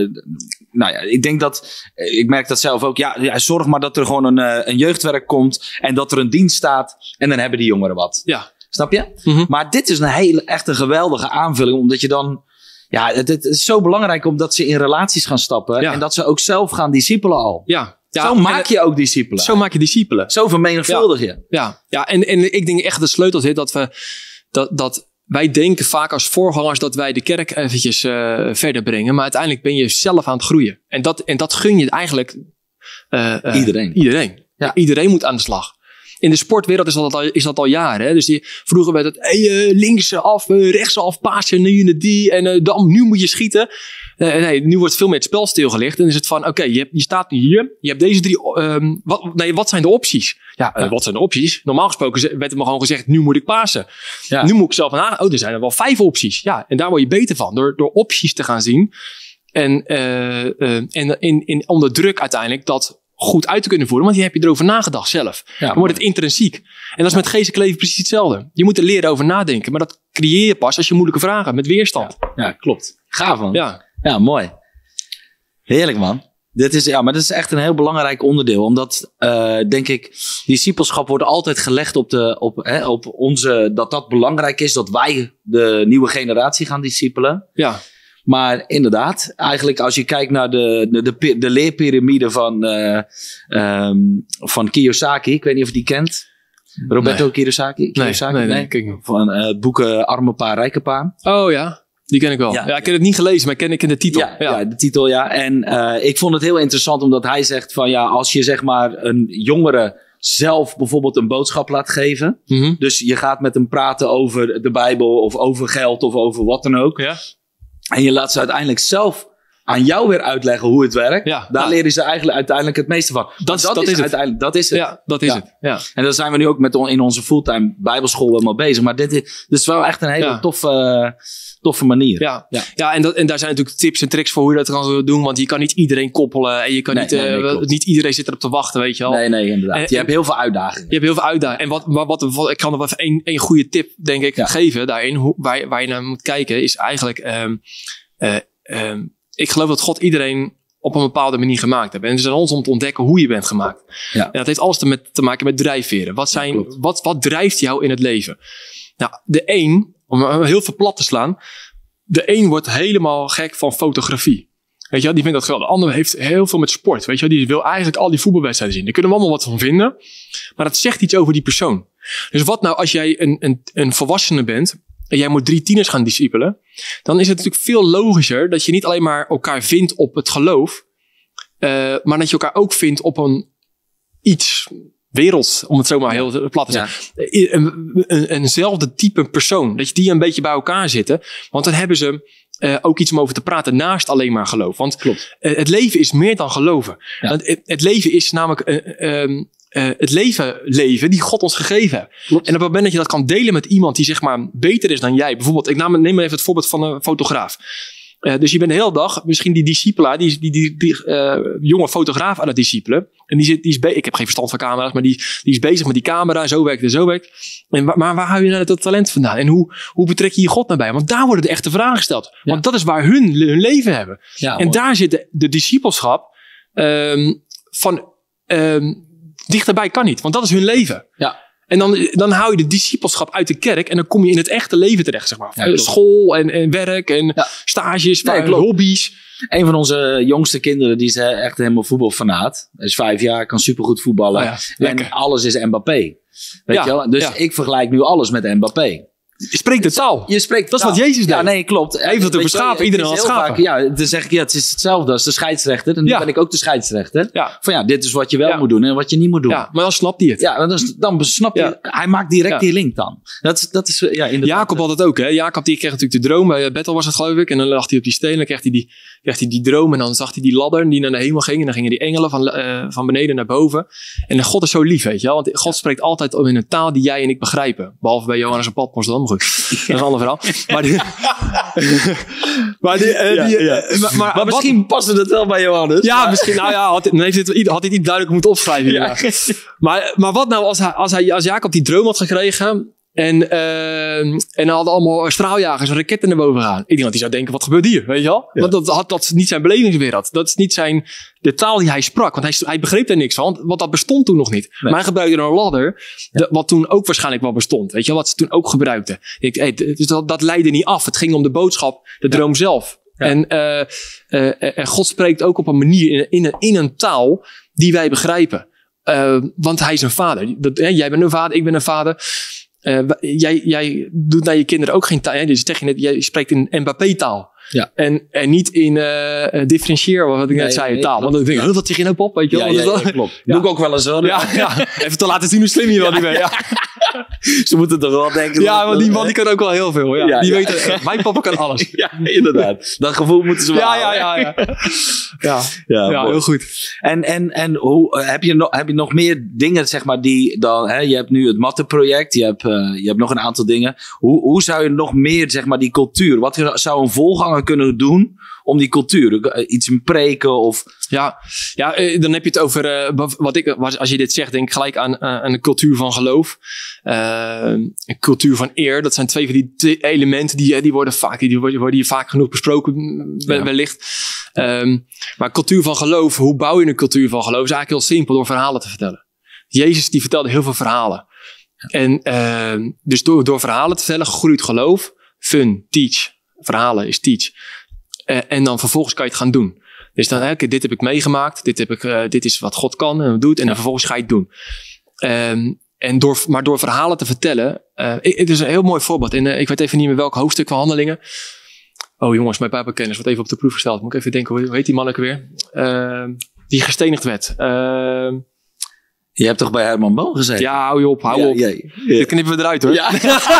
Ik denk ik merk dat zelf ook. Ja, zorg maar dat er gewoon een jeugdwerk komt. En dat er een dienst staat. En dan hebben die jongeren wat. Ja. Snap je? Mm-hmm. Maar dit is echt een geweldige aanvulling. Omdat je dan. Ja, het is zo belangrijk omdat ze in relaties gaan stappen. Ja. En dat ze ook zelf gaan discipelen al. Ja. Zo maak je ook discipelen.
Zo maak je discipelen.
Zo vermenigvuldig je.
Ja. En ik denk echt de sleutel zit dat wij denken vaak als voorgangers dat wij de kerk eventjes verder brengen. Maar uiteindelijk ben je zelf aan het groeien. En dat gun je eigenlijk iedereen. Ja. Iedereen moet aan de slag. In de sportwereld is dat al jaren. Hè? Dus vroeger werd het linksaf, rechtsaf, paasje, nu moet je schieten. Nee, nu wordt veel meer het spel stilgelegd. En is het van, oké, je staat nu hier. Je hebt deze 3... wat zijn de opties? Wat zijn de opties? Normaal gesproken werd er maar gewoon gezegd, nu moet ik pasen. Ja. Nu moet ik zelf er zijn er wel 5 opties. Ja, en daar word je beter van. Door opties te gaan zien. En onder druk uiteindelijk dat goed uit te kunnen voeren, want die heb je erover nagedacht zelf. Ja, dan wordt het intrinsiek. En dat is met geestelijk leven precies hetzelfde. Je moet er leren over nadenken, maar dat creëer je pas als je moeilijke vragen hebt, met weerstand.
Ja, klopt. Gaaf, man. Ja, mooi. Heerlijk, man. Maar dit is echt een heel belangrijk onderdeel, omdat, denk ik, discipelschap wordt altijd gelegd op onze, dat belangrijk is, dat wij de nieuwe generatie gaan discipelen. Ja. Maar inderdaad, eigenlijk als je kijkt naar de leerpyramide van Kiyosaki. Ik weet niet of je die kent. Roberto Kiyosaki?
Nee,
van het boek Arme Pa, Rijke Pa.
Oh ja. Die ken ik wel. Ja, ik heb het niet gelezen, maar ik ken de titel.
Ja, de titel, ja. En ik vond het heel interessant omdat hij zegt van ja, als je zeg maar een jongere zelf bijvoorbeeld een boodschap laat geven.
Mm-hmm.
Dus je gaat met hem praten over de Bijbel of over geld of over wat dan ook.
Ja.
En je laat ze uiteindelijk zelf aan jou weer uitleggen hoe het werkt.
Ja.
Daar leren ze eigenlijk uiteindelijk het meeste van.
Dat is het.
Dat is het.
Ja, dat is het. Ja.
En daar zijn we nu ook in onze fulltime bijbelschool helemaal bezig. Maar dit is wel echt een hele toffe manier.
Ja, en daar zijn natuurlijk tips en tricks voor hoe je dat kan doen. Want je kan niet iedereen koppelen. En je kan niet iedereen zit erop te wachten, weet je wel.
Nee, inderdaad. Je hebt heel veel uitdagingen.
Je hebt heel veel uitdagingen. En ik kan er wel even één goede tip, denk ik, geven daarin. Waar je naar moet kijken, is eigenlijk... ik geloof dat God iedereen op een bepaalde manier gemaakt heeft. En het is aan ons om te ontdekken hoe je bent gemaakt. Ja. En dat heeft alles te maken met drijfveren. Wat drijft jou in het leven? Nou, de een, om heel veel plat te slaan. De een wordt helemaal gek van fotografie. Weet je wel, die vindt dat geweldig. De ander heeft heel veel met sport. Weet je wel, die wil eigenlijk al die voetbalwedstrijden zien. Daar kunnen we allemaal wat van vinden. Maar dat zegt iets over die persoon. Dus wat nou als jij een volwassene bent en jij moet 3 tieners gaan discipelen, dan is het natuurlijk veel logischer dat je niet alleen maar elkaar vindt op het geloof, maar dat je elkaar ook vindt op iets werelds, om het zo maar heel plat te zeggen. Eenzelfde type persoon. Dat je die een beetje bij elkaar zitten. Want dan hebben ze ook iets om over te praten naast alleen maar geloof. Want het leven is meer dan geloven. Ja. Want het leven is namelijk het leven die God ons gegeven heeft. Klopt. En op het moment dat je dat kan delen met iemand die zeg maar beter is dan jij. Bijvoorbeeld, ik neem maar even het voorbeeld van een fotograaf. Dus je bent de hele dag misschien die discipela, die jonge fotograaf aan het discipelen. En ik heb geen verstand van camera's, maar die is bezig met die camera. Zo werkt het. Maar waar hou je nou dat talent vandaan? En hoe betrek je God naar bij? Want daar worden de echte vragen gesteld. Ja. Want dat is waar hun leven hebben. Ja, en daar zit de discipelschap dichterbij kan niet. Want dat is hun leven. Ja. En dan hou je de discipelschap uit de kerk en dan kom je in het echte leven terecht, zeg maar. Ja, school en werk en stages, hobby's.
Een van onze jongste kinderen, die is echt helemaal voetbalfanaat. Hij is 5 jaar, kan supergoed voetballen. Oh ja, en alles is Mbappé. Weet je wel? Dus ik vergelijk nu alles met Mbappé.
Je spreekt de taal. Dat is wat Jezus deed.
Ja, nee, klopt.
Hij heeft het over schapen. Iedereen had schapen.
Dan zeg ik, het is hetzelfde als de scheidsrechter. En dan ben ik ook de scheidsrechter. Ja. Van dit is wat je wel moet doen en wat je niet moet doen.
Ja, maar dan snapt hij het.
Ja, dan snap je. Hij maakt direct die link dan. Dat is inderdaad.
Jacob had het ook, hè. Jacob die kreeg natuurlijk de droom. Bij Bethel was het, geloof ik. En dan lag hij op die steen. En dan kreeg hij die droom. En dan zag hij die ladder die naar de hemel ging. En dan gingen die engelen van beneden naar boven. En God is zo lief, weet je wel. Want God spreekt altijd in een taal die jij en ik begrijpen. Behalve bij Johannes en Patmos dan. Maar goed. Dat is een ander verhaal. Maar
misschien paste het wel bij Johannes.
Ja, misschien. Nou ja, had hij het niet duidelijk moeten opschrijven. Ja. Maar wat nou als Jacob die droom had gekregen en dan hadden allemaal straaljagers en raketten naar boven gaan. Ik denk dat hij zou denken, wat gebeurt hier? Weet je wel? Ja. Want dat is niet zijn belevingswereld. Dat is niet de taal die hij sprak. Want hij begreep er niks van. Want dat bestond toen nog niet. Nee. Maar hij gebruikte een ladder. Wat toen ook waarschijnlijk wel bestond. Weet je wel? Wat ze toen ook gebruikten. Dus dat leidde niet af. Het ging om de boodschap. De droom zelf. Ja. En God spreekt ook op een manier in een taal die wij begrijpen. Want hij is een vader. Jij bent een vader. Ik ben een vader. Jij doet naar je kinderen ook geen taal. Dus jij spreekt in Mbappé-taal. Ja. En niet in differentieer, wat ik net zei, taal. Want dan denk ik, wat zeg je nou, pop? Weet je wel?
Ja, klopt. Doe ik ook wel eens hoor.
Ja. Even te laten zien hoe slim je wel niet bent. Ja.
Ze moeten toch wel denken.
Ja, want die man die kan ook wel heel veel. Ja. Die weet, mijn papa kan alles.
Ja, inderdaad. Dat gevoel moeten ze wel
Ja, heel goed.
En hoe, heb je nog meer dingen, zeg maar, die dan... je hebt nu het matteproject. Je hebt nog een aantal dingen. Hoe zou je nog meer, zeg maar, die cultuur... Wat zou een voorganger kunnen doen om die cultuur? Iets in preken of...
Ja, dan heb je het over... als je dit zegt, denk ik gelijk aan een cultuur van geloof. Een cultuur van eer. Dat zijn 2 van die elementen die worden hier vaak genoeg besproken, wellicht. Maar cultuur van geloof, hoe bouw je een cultuur van geloof? Is eigenlijk heel simpel, door verhalen te vertellen. Jezus die vertelde heel veel verhalen. En dus door verhalen te vertellen groeit geloof. Fun, teach. Verhalen is teach. En dan vervolgens kan je het gaan doen. Dus dan, dit heb ik meegemaakt. Dit is wat God kan en doet. En dan vervolgens ga je het doen. Maar door verhalen te vertellen. Het is een heel mooi voorbeeld. Ik weet even niet meer welk hoofdstuk van Handelingen. Oh jongens, mijn Bijbelkennis wordt even op de proef gesteld. Moet ik even denken, hoe heet die man ook weer? Die gestenigd werd.
Je hebt toch bij Herman Boon gezeten?
Ja, hou je op, hou op. Dit knippen we eruit hoor.
Ja.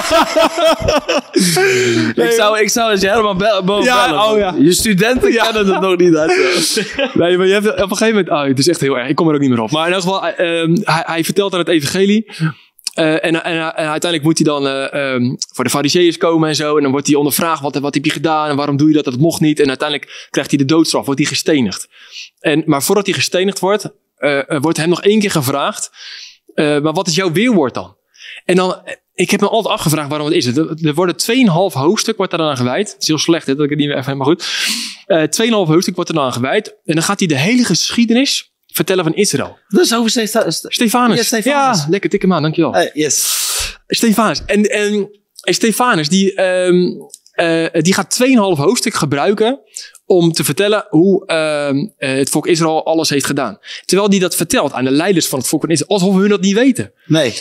ik zou als je Herman Boon bellen.
Oh, ja.
Je studenten kennen het nog niet uit.
Nee, maar je hebt op een gegeven moment... het is echt heel erg. Ik kom er ook niet meer op. Maar in elk geval, hij vertelt aan het evangelie. En uiteindelijk moet hij dan voor de farizeeërs komen en zo. En dan wordt hij ondervraagd, wat heb je gedaan en waarom doe je dat? Dat mocht niet. En uiteindelijk krijgt hij de doodstraf, wordt hij gestenigd. Maar voordat hij gestenigd wordt hem nog 1 keer gevraagd. Maar wat is jouw weerwoord dan? En dan, ik heb me altijd afgevraagd waarom het is. Er worden 2,5 hoofdstuk wordt er dan aan gewijd. Het is heel slecht dat ik het niet meer even, maar goed. 2,5 hoofdstuk wordt er dan aan gewijd. En dan gaat hij de hele geschiedenis vertellen van Israël.
Dat is over
Stefanus.
Yes, Stefanus.
Ja, lekker, tik hem aan, dankjewel.
Yes.
Stefanus. En Stefanus, die gaat 2,5 hoofdstuk gebruiken om te vertellen hoe het volk Israël alles heeft gedaan. Terwijl hij dat vertelt aan de leiders van het volk van Israël, alsof hun dat niet weten.
Nee,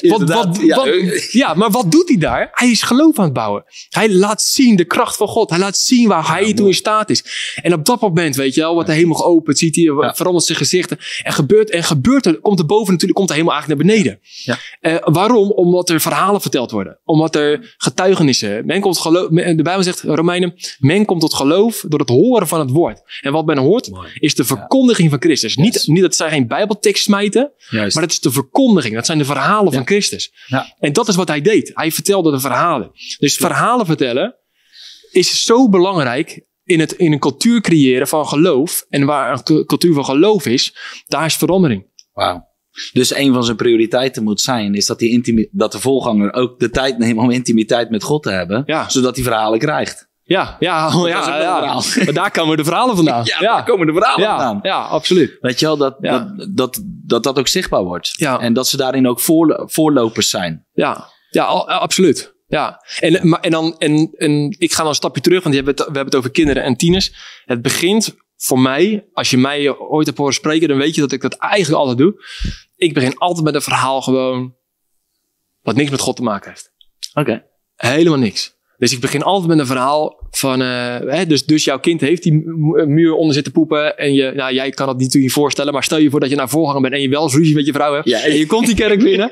maar wat doet hij daar? Hij is geloof aan het bouwen. Hij laat zien de kracht van God. Hij laat zien waar hij toe in staat is. En op dat moment, weet je wel, wordt de hemel geopend, ziet hij, verandert zijn gezichten. En gebeurt er, komt er boven natuurlijk, komt de hemel eigenlijk naar beneden. Ja. Waarom? Omdat er verhalen verteld worden. Omdat er getuigenissen. De Bijbel zegt, Romeinen, men komt tot geloof door het horen van het woord. En wat men hoort, is de verkondiging van Christus. Niet dat zij geen Bijbeltekst smijten, maar dat is de verkondiging. Dat zijn de verhalen van Christus. Ja. En dat is wat hij deed. Hij vertelde de verhalen. Dus verhalen vertellen is zo belangrijk in een cultuur creëren van geloof. En waar een cultuur van geloof is, daar is verandering.
Wauw. Dus een van zijn prioriteiten moet zijn, is dat de voorganger ook de tijd neemt om intimiteit met God te hebben, zodat hij verhalen krijgt.
Ja. Maar daar komen de verhalen vandaan.
Daar komen de verhalen vandaan.
Ja, absoluut.
Weet je wel, dat ook zichtbaar wordt. Ja. En dat ze daarin ook voorlopers zijn.
Ja, absoluut. Ja. En ik ga dan een stapje terug, want we hebben het over kinderen en tieners. Het begint voor mij, als je mij ooit hebt horen spreken, dan weet je dat ik dat eigenlijk altijd doe. Ik begin altijd met een verhaal gewoon wat niks met God te maken heeft.
Oké.
Helemaal niks. Dus ik begin altijd met een verhaal van, dus jouw kind heeft die muur onder zitten poepen. En jij kan dat natuurlijk niet voorstellen. Maar stel je voor dat je naar voorganger bent en je wel eens ruzie met je vrouw hebt. Ja, en je komt die kerk binnen.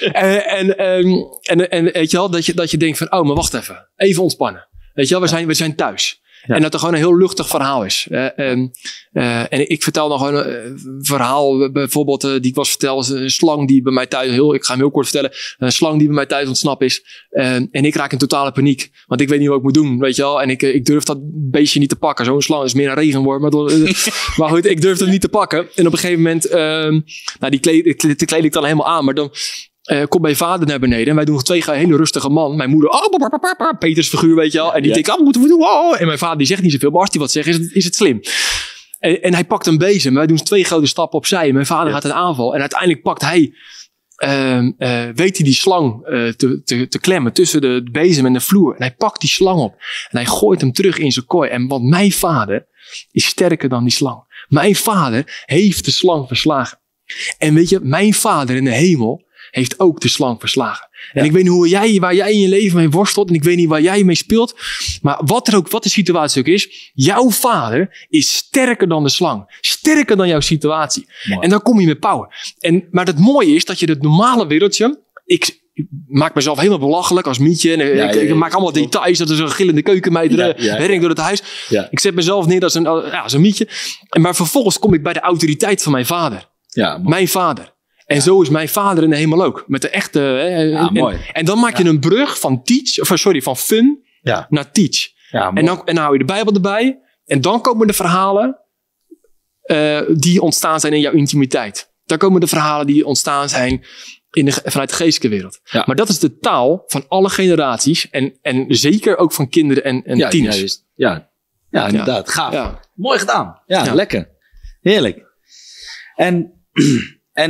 en weet je wel, dat je denkt van, oh, maar wacht even. Even ontspannen. Weet je wel, we zijn thuis. Ja. En dat er gewoon een heel luchtig verhaal is. En ik vertel nog gewoon een verhaal, bijvoorbeeld, die ik was verteld, een slang die bij mij thuis, ik ga hem heel kort vertellen, een slang die bij mij thuis ontsnapt is. En ik raak in totale paniek, want ik weet niet wat ik moet doen, weet je wel. En ik durf dat beestje niet te pakken. Zo'n slang is meer een regenworm, maar goed, ik durf het niet te pakken. En op een gegeven moment, die kleed ik dan helemaal aan, maar dan komt mijn vader naar beneden en wij doen 2 hele rustige man. Mijn moeder, Peters figuur, weet je wel. En die denkt, wat moeten we doen? En mijn vader die zegt niet zoveel, maar als hij wat zegt, is het slim. En hij pakt een bezem. Wij doen 2 grote stappen opzij. En mijn vader gaat een aanval. En uiteindelijk pakt hij, weet hij die slang te klemmen tussen de bezem en de vloer. En hij pakt die slang op. En hij gooit hem terug in zijn kooi. Want mijn vader is sterker dan die slang. Mijn vader heeft de slang verslagen. En weet je, mijn vader in de hemel heeft ook de slang verslagen. En ik weet niet waar jij in je leven mee worstelt. En ik weet niet waar jij mee speelt. Maar wat de situatie ook is. Jouw vader is sterker dan de slang. Sterker dan jouw situatie. Mooi. En dan kom je met power. Maar het mooie is dat je het normale wereldje. Ik maak mezelf helemaal belachelijk als Mietje. En ik maak allemaal details. Dat er zo'n gillende keukenmeid rent door het huis. Ja. Ik zet mezelf neer als een Mietje. Maar vervolgens kom ik bij de autoriteit van mijn vader. Ja, mijn vader. En zo is mijn vader in de hemel ook. Met de echte... mooi. En dan maak je een brug van van fun naar teach. Ja, en dan hou je de Bijbel erbij. En dan komen de verhalen die ontstaan zijn in jouw intimiteit. Dan komen de verhalen die ontstaan zijn vanuit de geestelijke wereld. Ja. Maar dat is de taal van alle generaties. En zeker ook van kinderen en tieners.
Ja, inderdaad. Gaaf. Ja. Mooi gedaan. Ja, lekker. Heerlijk. En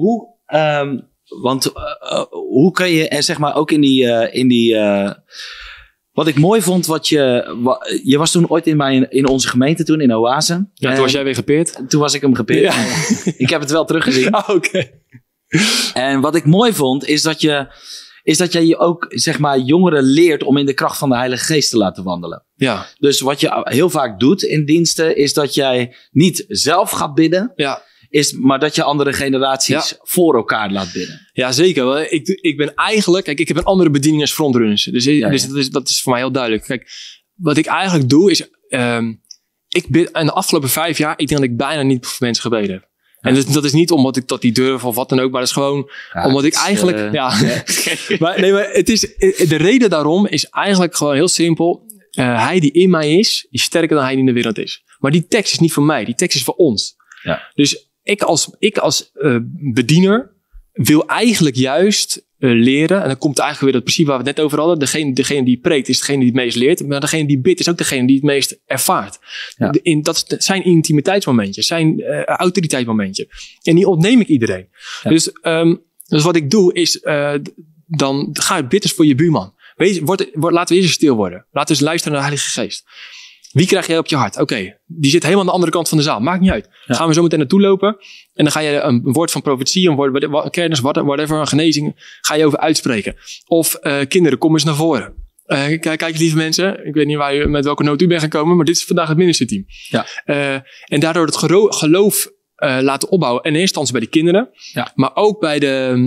hoe kan je, en zeg maar ook in die wat ik mooi vond, je was toen ooit in onze gemeente toen, in Oase.
Ja, toen was jij weer gepeerd.
Toen was ik hem gepeerd. Ja. Ik heb het wel teruggezien.
Oké.
En wat ik mooi vond, is dat je is dat jij je ook, zeg maar, jongeren leert om in de kracht van de Heilige Geest te laten wandelen.
Ja.
Dus wat je heel vaak doet in diensten, is dat jij niet zelf gaat bidden, maar dat je andere generaties voor elkaar laat bidden.
Ja, zeker. Ik ben eigenlijk, kijk, ik heb een andere bediening als frontrunners. Dus dat is voor mij heel duidelijk. Kijk, wat ik eigenlijk doe is, ik bid in de afgelopen 5 jaar, ik denk dat ik bijna niet voor mensen gebeden heb. En dat is niet omdat ik dat niet durf of wat dan ook, maar dat is gewoon omdat ik eigenlijk... maar het is, de reden daarom is eigenlijk gewoon heel simpel. Hij die in mij is sterker dan hij die in de wereld is. Maar die tekst is niet voor mij, die tekst is voor ons. Ja. Dus ik als bediener wil eigenlijk juist leren. En dan komt eigenlijk weer dat principe waar we het net over hadden. Degene die preekt is degene die het meest leert. Maar degene die bidt is ook degene die het meest ervaart. Ja. Dat zijn intimiteitsmomentjes. Zijn autoriteitsmomentje. En die ontneem ik iedereen. Ja. Dus wat ik doe is... dan ga je bidden voor je buurman. Laten we eerst stil worden. Laten we eens luisteren naar de Heilige Geest. Wie krijg jij op je hart? Oké, die zit helemaal aan de andere kant van de zaal. Maakt niet uit. Ja. Gaan we zo meteen naartoe lopen. En dan ga je een woord van profetie, een woord kennis, whatever, een genezing, ga je over uitspreken. Of kinderen, kom eens naar voren. Kijk, lieve mensen, ik weet niet met welke nood u bent gekomen, maar dit is vandaag het ministerteam. Ja. En daardoor het geloof laten opbouwen. En in eerste instantie bij de kinderen, maar ook bij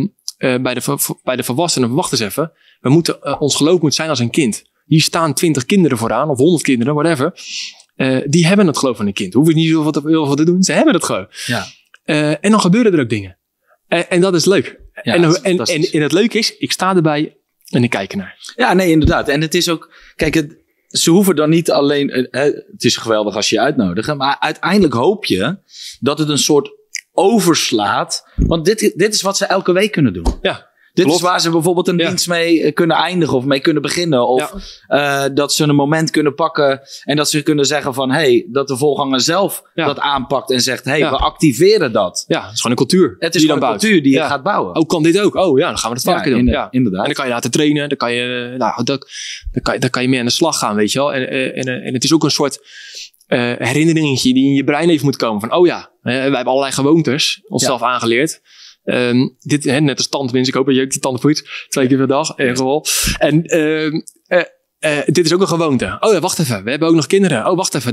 de volwassenen. Wacht eens even. Ons geloof moet zijn als een kind. Hier staan 20 kinderen vooraan, of 100 kinderen, whatever. Die hebben het geloof van een kind. Hoef je niet heel veel te doen. Ze hebben het gewoon. Ja. En dan gebeuren er ook dingen. En dat is leuk. Ja, en het leuke is, ik sta erbij en ik kijk ernaar.
Ja, nee, inderdaad. En het is ook... Kijk, ze hoeven dan niet alleen... het is geweldig als je je uitnodigt. Maar uiteindelijk hoop je dat het een soort overslaat. Want dit is wat ze elke week kunnen doen. Ja. Dit is waar ze bijvoorbeeld een dienst mee kunnen eindigen of mee kunnen beginnen. Of dat ze een moment kunnen pakken en dat ze kunnen zeggen van... dat de voorganger zelf dat aanpakt en zegt... we activeren dat.
Ja, het is gewoon een cultuur.
Het is gewoon een cultuur die je gaat bouwen.
Oh, kan dit ook? Oh ja, dan gaan we dat vaker doen.
Inderdaad.
En dan kan je laten trainen. Dan kan je mee aan de slag gaan, weet je wel. En het is ook een soort... herinneringetje die in je brein even moet komen. Van wij hebben allerlei gewoontes onszelf aangeleerd. Dit net als tandwinst. Ik hoop dat je ook die tanden poeit 2 keer per dag. En dit is ook een gewoonte. Oh ja, wacht even. We hebben ook nog kinderen. Oh, wacht even.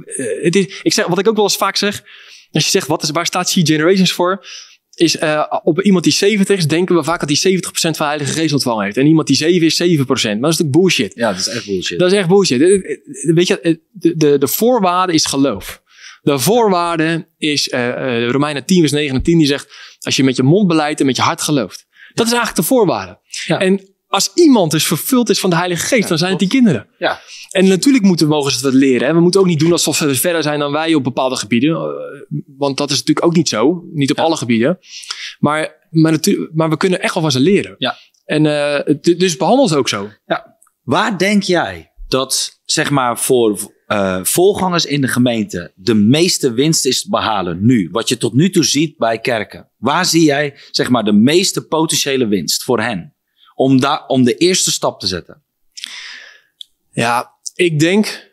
Wat ik ook wel eens vaak zeg. Als je zegt, waar staat C-Generations voor? Is op iemand die 70 is, denken we vaak dat hij 70% van de Heilige Geest ontvangen heeft. En iemand die 7 is 7%. Maar dat is natuurlijk bullshit.
Ja, dat is echt bullshit.
Dat is echt bullshit. Weet je, de voorwaarde is geloof. De voorwaarde is Romeinen 10 vers 9 en 10 die zegt... Als je met je mond beleidt en met je hart gelooft. Dat is eigenlijk de voorwaarde. Ja. En als iemand dus vervuld is van de Heilige Geest, dan zijn het die kinderen. Ja. En natuurlijk mogen ze dat leren. Hè? We moeten ook niet doen alsof ze verder zijn dan wij op bepaalde gebieden. Want dat is natuurlijk ook niet zo. Niet op alle gebieden. Maar we kunnen echt wel van ze leren. Ja. En dus behandel ze ook zo.
Ja. Waar denk jij dat, zeg maar, voor voorgangers in de gemeente de meeste winst is te behalen nu? Wat je tot nu toe ziet bij kerken. Waar zie jij, zeg maar, de meeste potentiële winst voor hen? Om de eerste stap te zetten.
Ja, ik denk...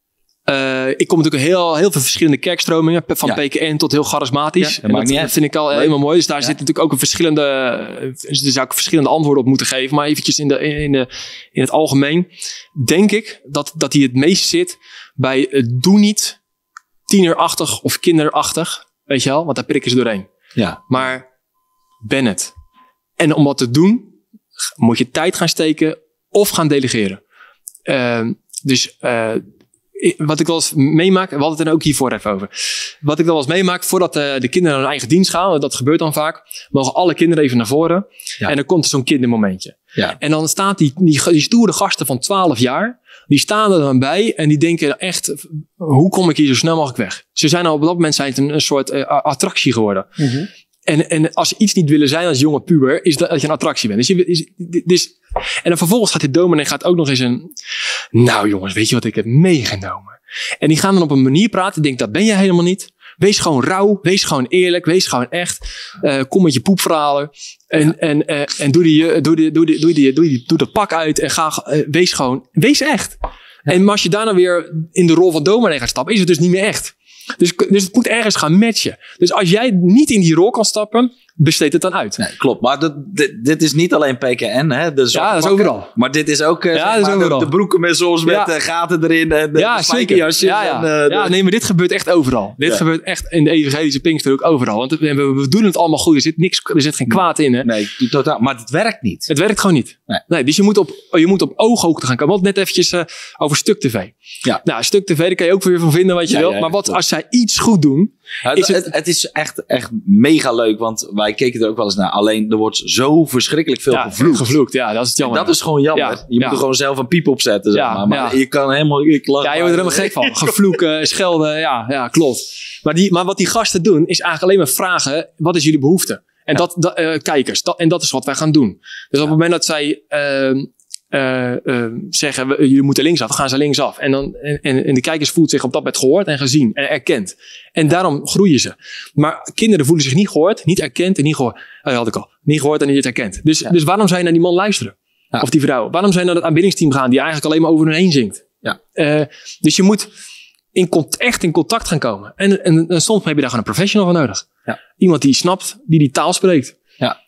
ik kom natuurlijk heel veel verschillende kerkstromingen. Van PKN tot heel charismatisch. Ja, dat vind ik al helemaal mooi. Dus daar zit natuurlijk ook daar zou ik verschillende antwoorden op moeten geven. Maar eventjes in het algemeen. Denk ik dat die het meest zit bij doe niet tienerachtig of kinderachtig. Weet je wel? Want daar prikken ze doorheen. Ja. Maar ben het. En om wat te doen, moet je tijd gaan steken of gaan delegeren. Wat ik wel eens meemaak, we hadden het er ook hiervoor even over. Wat ik wel eens meemaak, voordat de kinderen naar hun eigen dienst gaan, dat gebeurt dan vaak, mogen alle kinderen even naar voren. Ja. En dan komt er zo'n kindermomentje. Ja. En dan staat die stoere gasten van 12 jaar, die staan er dan bij en die denken echt, hoe kom ik hier zo snel mogelijk weg? Ze zijn al op dat moment een soort attractie geworden. Mm-hmm. En als ze iets niet willen zijn als jonge puber, is dat je een attractie bent. En dan vervolgens gaat dit dominee ook nog eens nou jongens, weet je wat ik heb meegenomen? En die gaan dan op een manier praten, denk dat ben je helemaal niet. Wees gewoon rauw, wees gewoon eerlijk, wees gewoon echt. Kom met je poepverhalen. En doe dat pak uit en wees echt. Ja. En maar als je daarna weer in de rol van dominee gaat stappen, is het dus niet meer echt. Dus het moet ergens gaan matchen. Dus als jij niet in die rol kan stappen, besteed het dan uit.
Nee, klopt. Maar dit is niet alleen PKN. Hè?
Dat is overal.
Maar dit is ook
de
broeken met soms met gaten erin. En de
zeker. Nee, maar dit gebeurt echt overal. Dit gebeurt echt in de evangelische Pinkster ook overal. Want we doen het allemaal goed. Er zit geen kwaad in. Hè?
Nee, totaal. Maar het werkt niet.
Het werkt gewoon niet. Nee, dus je moet op ooghoogte gaan komen. Want net eventjes over Stuk TV. Ja. Nou, Stuk TV, daar kan je ook weer van vinden wat je wil. Maar als zij iets goed doen...
Het is echt mega leuk, want wij keken er ook wel eens naar. Alleen er wordt zo verschrikkelijk veel gevloekt.
Ja, dat is het jammer.
En dat is gewoon jammer. Je moet er gewoon zelf een piep op zetten. Zeg maar je kan helemaal...
je wordt er helemaal gek van. Gevloeken, schelden, ja, klopt. Maar wat die gasten doen, is eigenlijk alleen maar vragen, wat is jullie behoefte? En kijkers, en dat is wat wij gaan doen. Dus op het moment dat zij... zeggen, jullie moeten linksaf, dan gaan ze linksaf. En de kijkers voelt zich op dat moment gehoord en gezien en erkend. En daarom groeien ze. Maar kinderen voelen zich niet gehoord, niet erkend en niet gehoord. Dat had ik al. Niet gehoord en niet erkend. Dus waarom zou je naar die man luisteren? Ja. Of die vrouw? Waarom zou je naar het aanbiddingsteam gaan die eigenlijk alleen maar over hun heen zingt? Ja. Dus je moet echt in contact gaan komen. En soms heb je daar gewoon een professional voor nodig. Ja. Iemand die snapt, die taal spreekt. Ja.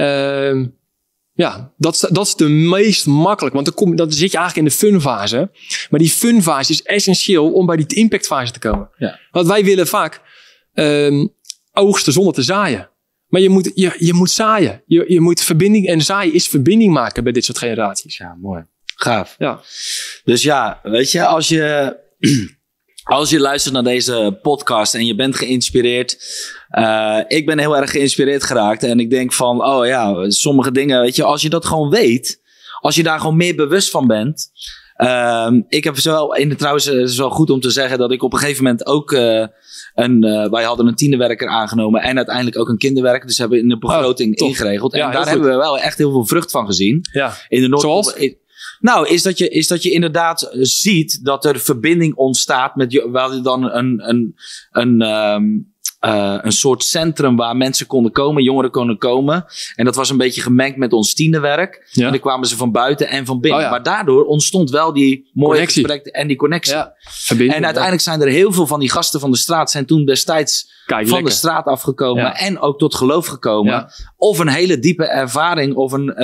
Ja, dat is de meest makkelijk. Want dan zit je eigenlijk in de funfase. Maar die funfase is essentieel om bij die impactfase te komen. Ja. Want wij willen vaak oogsten zonder te zaaien. Maar je moet zaaien. Je moet verbinding. En zaaien is verbinding maken bij dit soort generaties.
Ja, mooi. Gaaf. Ja. Dus ja, weet je, als je luistert naar deze podcast en je bent geïnspireerd. Ik ben heel erg geïnspireerd geraakt. En ik denk van, sommige dingen, weet je, als je dat gewoon weet. Als je daar gewoon meer bewust van bent. Ik heb trouwens, het is wel goed om te zeggen dat ik op een gegeven moment ook wij hadden een tienerwerker aangenomen en uiteindelijk ook een kinderwerker. Dus hebben we in de begroting ingeregeld. En daar hebben we wel echt heel veel vrucht van gezien. Ja. In de
Zoals?
Nou, is dat je inderdaad ziet dat er verbinding ontstaat met je. We hadden dan een soort centrum waar mensen konden komen, jongeren konden komen. En dat was een beetje gemengd met ons tienerwerk. Ja. En dan kwamen ze van buiten en van binnen. Maar daardoor ontstond wel die mooie gesprekken en die connectie. Ja. En uiteindelijk zijn er heel veel van die gasten van de straat zijn toen destijds van de straat afgekomen en ook tot geloof gekomen. Ja. Of een hele diepe ervaring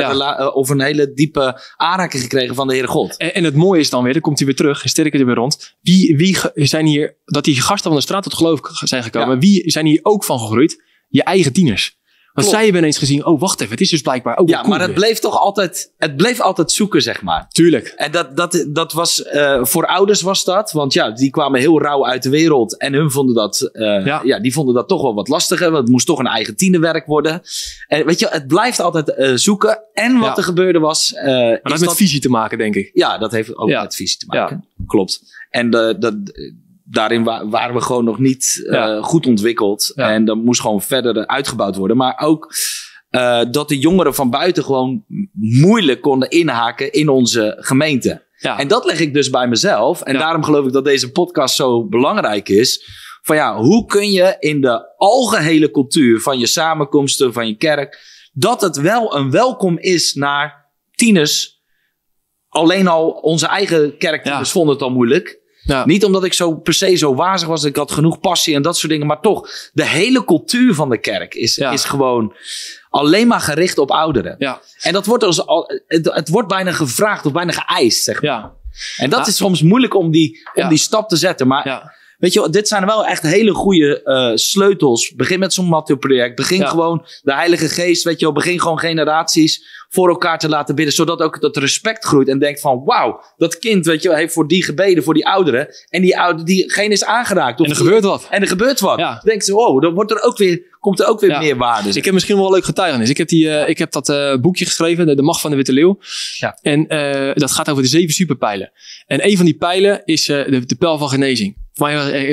of een hele diepe aanraking gekregen van de Heere God.
En het mooie is dan weer, dan komt hij weer terug en sterk er weer rond. Wie zijn hier, dat die gasten van de straat tot geloof zijn gekomen, wie zijn hier ook van gegroeid? Je eigen tieners. Want zij hebben ineens gezien, wacht even, het is dus blijkbaar ook cool.
Maar het bleef toch altijd zoeken, zeg maar.
Tuurlijk.
En dat was, voor ouders was dat, want die kwamen heel rauw uit de wereld en hun vonden dat, die vonden dat toch wel wat lastiger, want het moest toch een eigen tienerwerk worden. En weet je, het blijft altijd zoeken. En wat er gebeurde was...
maar dat heeft met visie te maken, denk ik.
Ja, dat heeft ook met visie te maken. Ja. Klopt. En daarin waren we gewoon nog niet goed ontwikkeld. Ja. En dat moest gewoon verder uitgebouwd worden. Maar ook dat de jongeren van buiten gewoon moeilijk konden inhaken in onze gemeente. Ja. En dat leg ik dus bij mezelf. En daarom geloof ik dat deze podcast zo belangrijk is. Van hoe kun je in de algehele cultuur van je samenkomsten, van je kerk, dat het wel een welkom is naar tieners. Alleen al onze eigen kerktieners vonden het al moeilijk. Ja. Niet omdat ik zo per se zo wazig was. Ik had genoeg passie en dat soort dingen. Maar toch, de hele cultuur van de kerk is gewoon alleen maar gericht op ouderen. Ja. En dat wordt het wordt bijna gevraagd of bijna geëist, zeg maar. Ja. En dat is soms moeilijk om die stap te zetten. Maar weet je, dit zijn wel echt hele goede sleutels. Begin met zo'n Matthew-project. Begin gewoon de Heilige Geest, weet je wel. Begin gewoon generaties voor elkaar te laten bidden. Zodat ook dat respect groeit. En denkt van, wauw, dat kind, weet je wel, heeft voor die gebeden, voor die ouderen. En diegene is aangeraakt.
En er gebeurt wat.
En er gebeurt wat. Ja. Dan denkt ze, wow, dan komt er ook weer meer waarde.
Ik heb misschien wel een leuk getuigenis. Ik heb dat boekje geschreven, De Macht van de Witte Leeuw. Ja. En dat gaat over de 7 superpijlen. En een van die pijlen is de pijl van genezing. Voor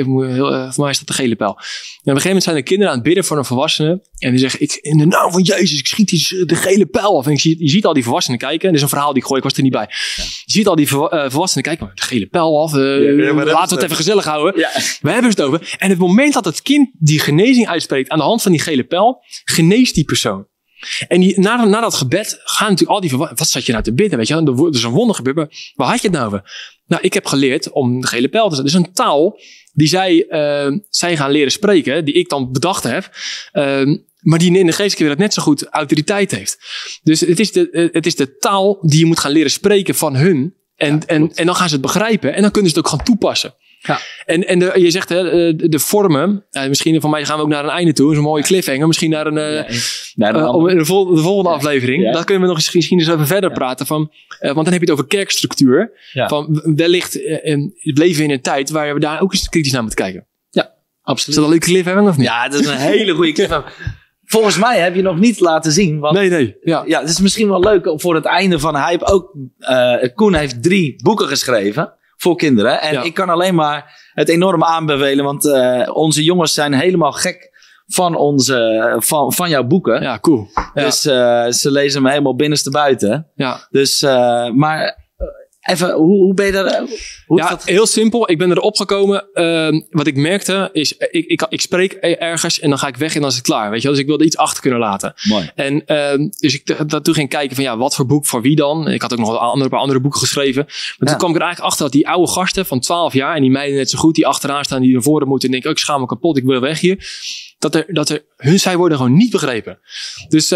mij is dat de gele pijl. En op een gegeven moment zijn er kinderen aan het bidden voor een volwassene. En die zeggen, in de naam van Jezus, ik schiet de gele pijl af. En je ziet al die volwassenen kijken. Dit is een verhaal die ik was er niet bij. Ja. Je ziet al die volwassenen kijken, de gele pijl af. Laten we het even gezellig houden. Ja. We hebben het over. En het moment dat het kind die genezing uitspreekt aan de hand van die gele pijl, geneest die persoon. En na dat gebed gaan natuurlijk al die verwachtingen. Wat zat je nou te bidden? Weet je, er is een wonder gebeurd. Maar waar had je het nou over? Nou, ik heb geleerd om de gele pijl te zetten. Dus een taal die zij gaan leren spreken, die ik dan bedacht heb. maar die in de geestelijke wereld net zo goed autoriteit heeft. Dus het is de taal die je moet gaan leren spreken van hun. En dan gaan ze het begrijpen. En dan kunnen ze het ook gaan toepassen. Ja. En je zegt de vormen. Misschien van mij gaan we ook naar een einde toe. Dat is een mooie cliffhanger. Misschien naar de volgende aflevering. Ja. Daar kunnen we nog misschien eens even verder praten. Want dan heb je het over kerkstructuur. Ja. Van wellicht leven we in een tijd waar we daar ook eens kritisch naar moeten kijken.
Ja, absoluut.
Is dat een leuke cliffhanger of niet?
Ja, dat is een hele goede cliffhanger. Volgens mij heb je nog niet laten zien. Want,
nee. Ja,
het is misschien wel leuk voor het einde van Hype. Ook Koen heeft 3 boeken geschreven voor kinderen. En ik kan alleen maar het enorm aanbevelen. Want onze jongens zijn helemaal gek van jouw boeken.
Ja, cool. Ja.
Dus ze lezen hem helemaal binnenstebuiten. Ja. Dus, maar even, hoe ben je daar?
Heel simpel. Ik ben erop gekomen. Wat ik merkte is, ik spreek ergens en dan ga ik weg en dan is het klaar. Weet je? Dus ik wilde iets achter kunnen laten.
Mooi.
En dus ik toen ging kijken van wat voor boek voor wie dan. Ik had ook nog een paar andere boeken geschreven. Maar toen kwam ik er eigenlijk achter dat die oude gasten van 12 jaar en die meiden net zo goed, die achteraan staan, die naar voren moeten en denken, ik schaam me kapot, ik wil weg hier. Zij worden gewoon niet begrepen. Dus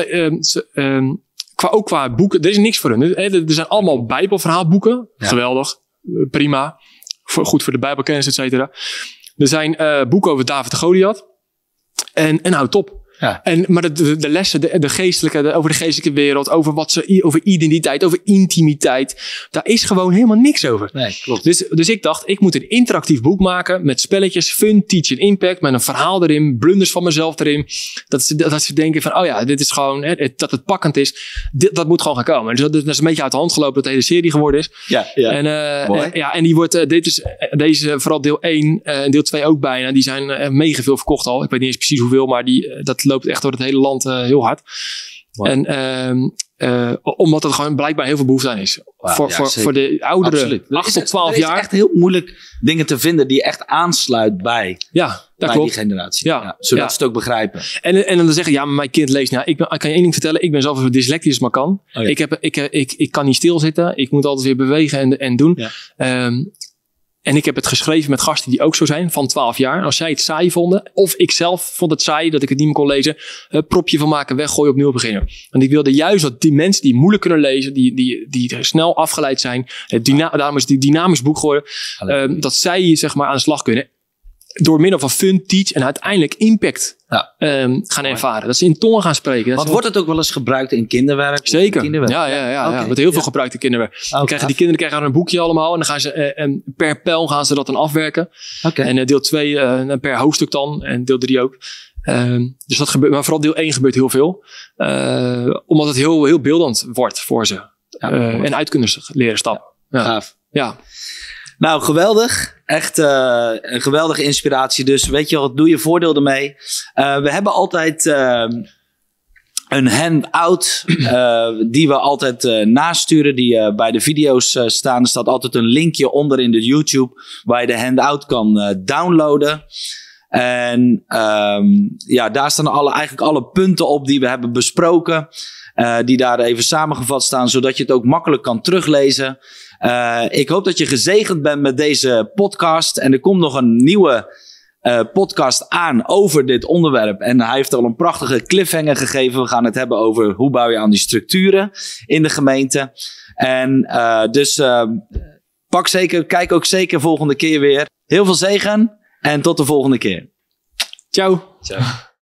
ook qua boeken, er is niks voor hun. Er zijn allemaal bijbelverhaalboeken. Ja. Geweldig. Prima. Goed voor de bijbelkennis, et cetera. Er zijn boeken over David de Goliath. En nou, top. Ja. Maar de lessen, over de geestelijke wereld, over identiteit, over intimiteit, daar is gewoon helemaal niks over.
Nee, klopt.
Dus ik dacht, ik moet een interactief boek maken met spelletjes, fun, teach en impact, met een verhaal erin, blunders van mezelf erin. Dat ze denken van, dit is gewoon, dat het pakkend is. Dat moet gewoon gaan komen. Dus dat is een beetje uit de hand gelopen dat de hele serie geworden is.
Ja.
En die wordt, deze vooral deel 1 en deel 2 ook bijna, die zijn mega veel verkocht al. Ik weet niet eens precies hoeveel, maar dat loopt echt door het hele land heel hard. Wow. En omdat er gewoon blijkbaar heel veel behoefte aan is. Voor de ouderen 8 tot 12 jaar.
Het is echt heel moeilijk dingen te vinden die echt aansluit bij die generatie.
Ja.
Zodat ze het ook begrijpen.
En dan zeggen, maar mijn kind leest. Nou, ik kan je één ding vertellen. Ik ben zelf zo dyslectisch als maar kan. Oh, ja. Ik kan niet stilzitten. Ik moet altijd weer bewegen en doen. Ja. En ik heb het geschreven met gasten die ook zo zijn, van 12 jaar. Als zij het saai vonden, of ik zelf vond het saai, dat ik het niet meer kon lezen, propje van maken, weggooien, opnieuw beginnen. Want ik wilde juist dat die mensen die moeilijk kunnen lezen, die snel afgeleid zijn, daarom is het een dynamisch boek geworden, dat zij zeg maar aan de slag kunnen. Door middel van fun, teach en uiteindelijk impact gaan ervaren. Dat ze in tongen gaan spreken.
Want wordt het ook wel eens gebruikt in kinderwerk?
Zeker. Ja. Wordt heel veel gebruikt in kinderwerk. Die kinderen krijgen een boekje allemaal. En dan gaan ze per pijl gaan ze dat dan afwerken. Okay. En deel 2 per hoofdstuk dan. En deel 3 ook. Dus dat gebeurt. Maar vooral deel 1 gebeurt heel veel. Omdat het heel, heel beeldend wordt voor ze. En uit kunnen leren stappen. Ja.
Gaaf.
Ja.
Nou, geweldig. Echt een geweldige inspiratie. Dus weet je wat, doe je voordeel ermee. We hebben altijd een handout die we altijd nasturen. Die bij de video's staan. Er staat altijd een linkje onder in de YouTube waar je de handout kan downloaden. En daar staan eigenlijk alle punten op die we hebben besproken. Die daar even samengevat staan, zodat je het ook makkelijk kan teruglezen. Ik hoop dat je gezegend bent met deze podcast. En er komt nog een nieuwe podcast aan over dit onderwerp. En hij heeft al een prachtige cliffhanger gegeven. We gaan het hebben over hoe bouw je aan die structuren in de gemeente. En kijk ook zeker volgende keer weer. Heel veel zegen en tot de volgende keer.
Ciao.
Ciao.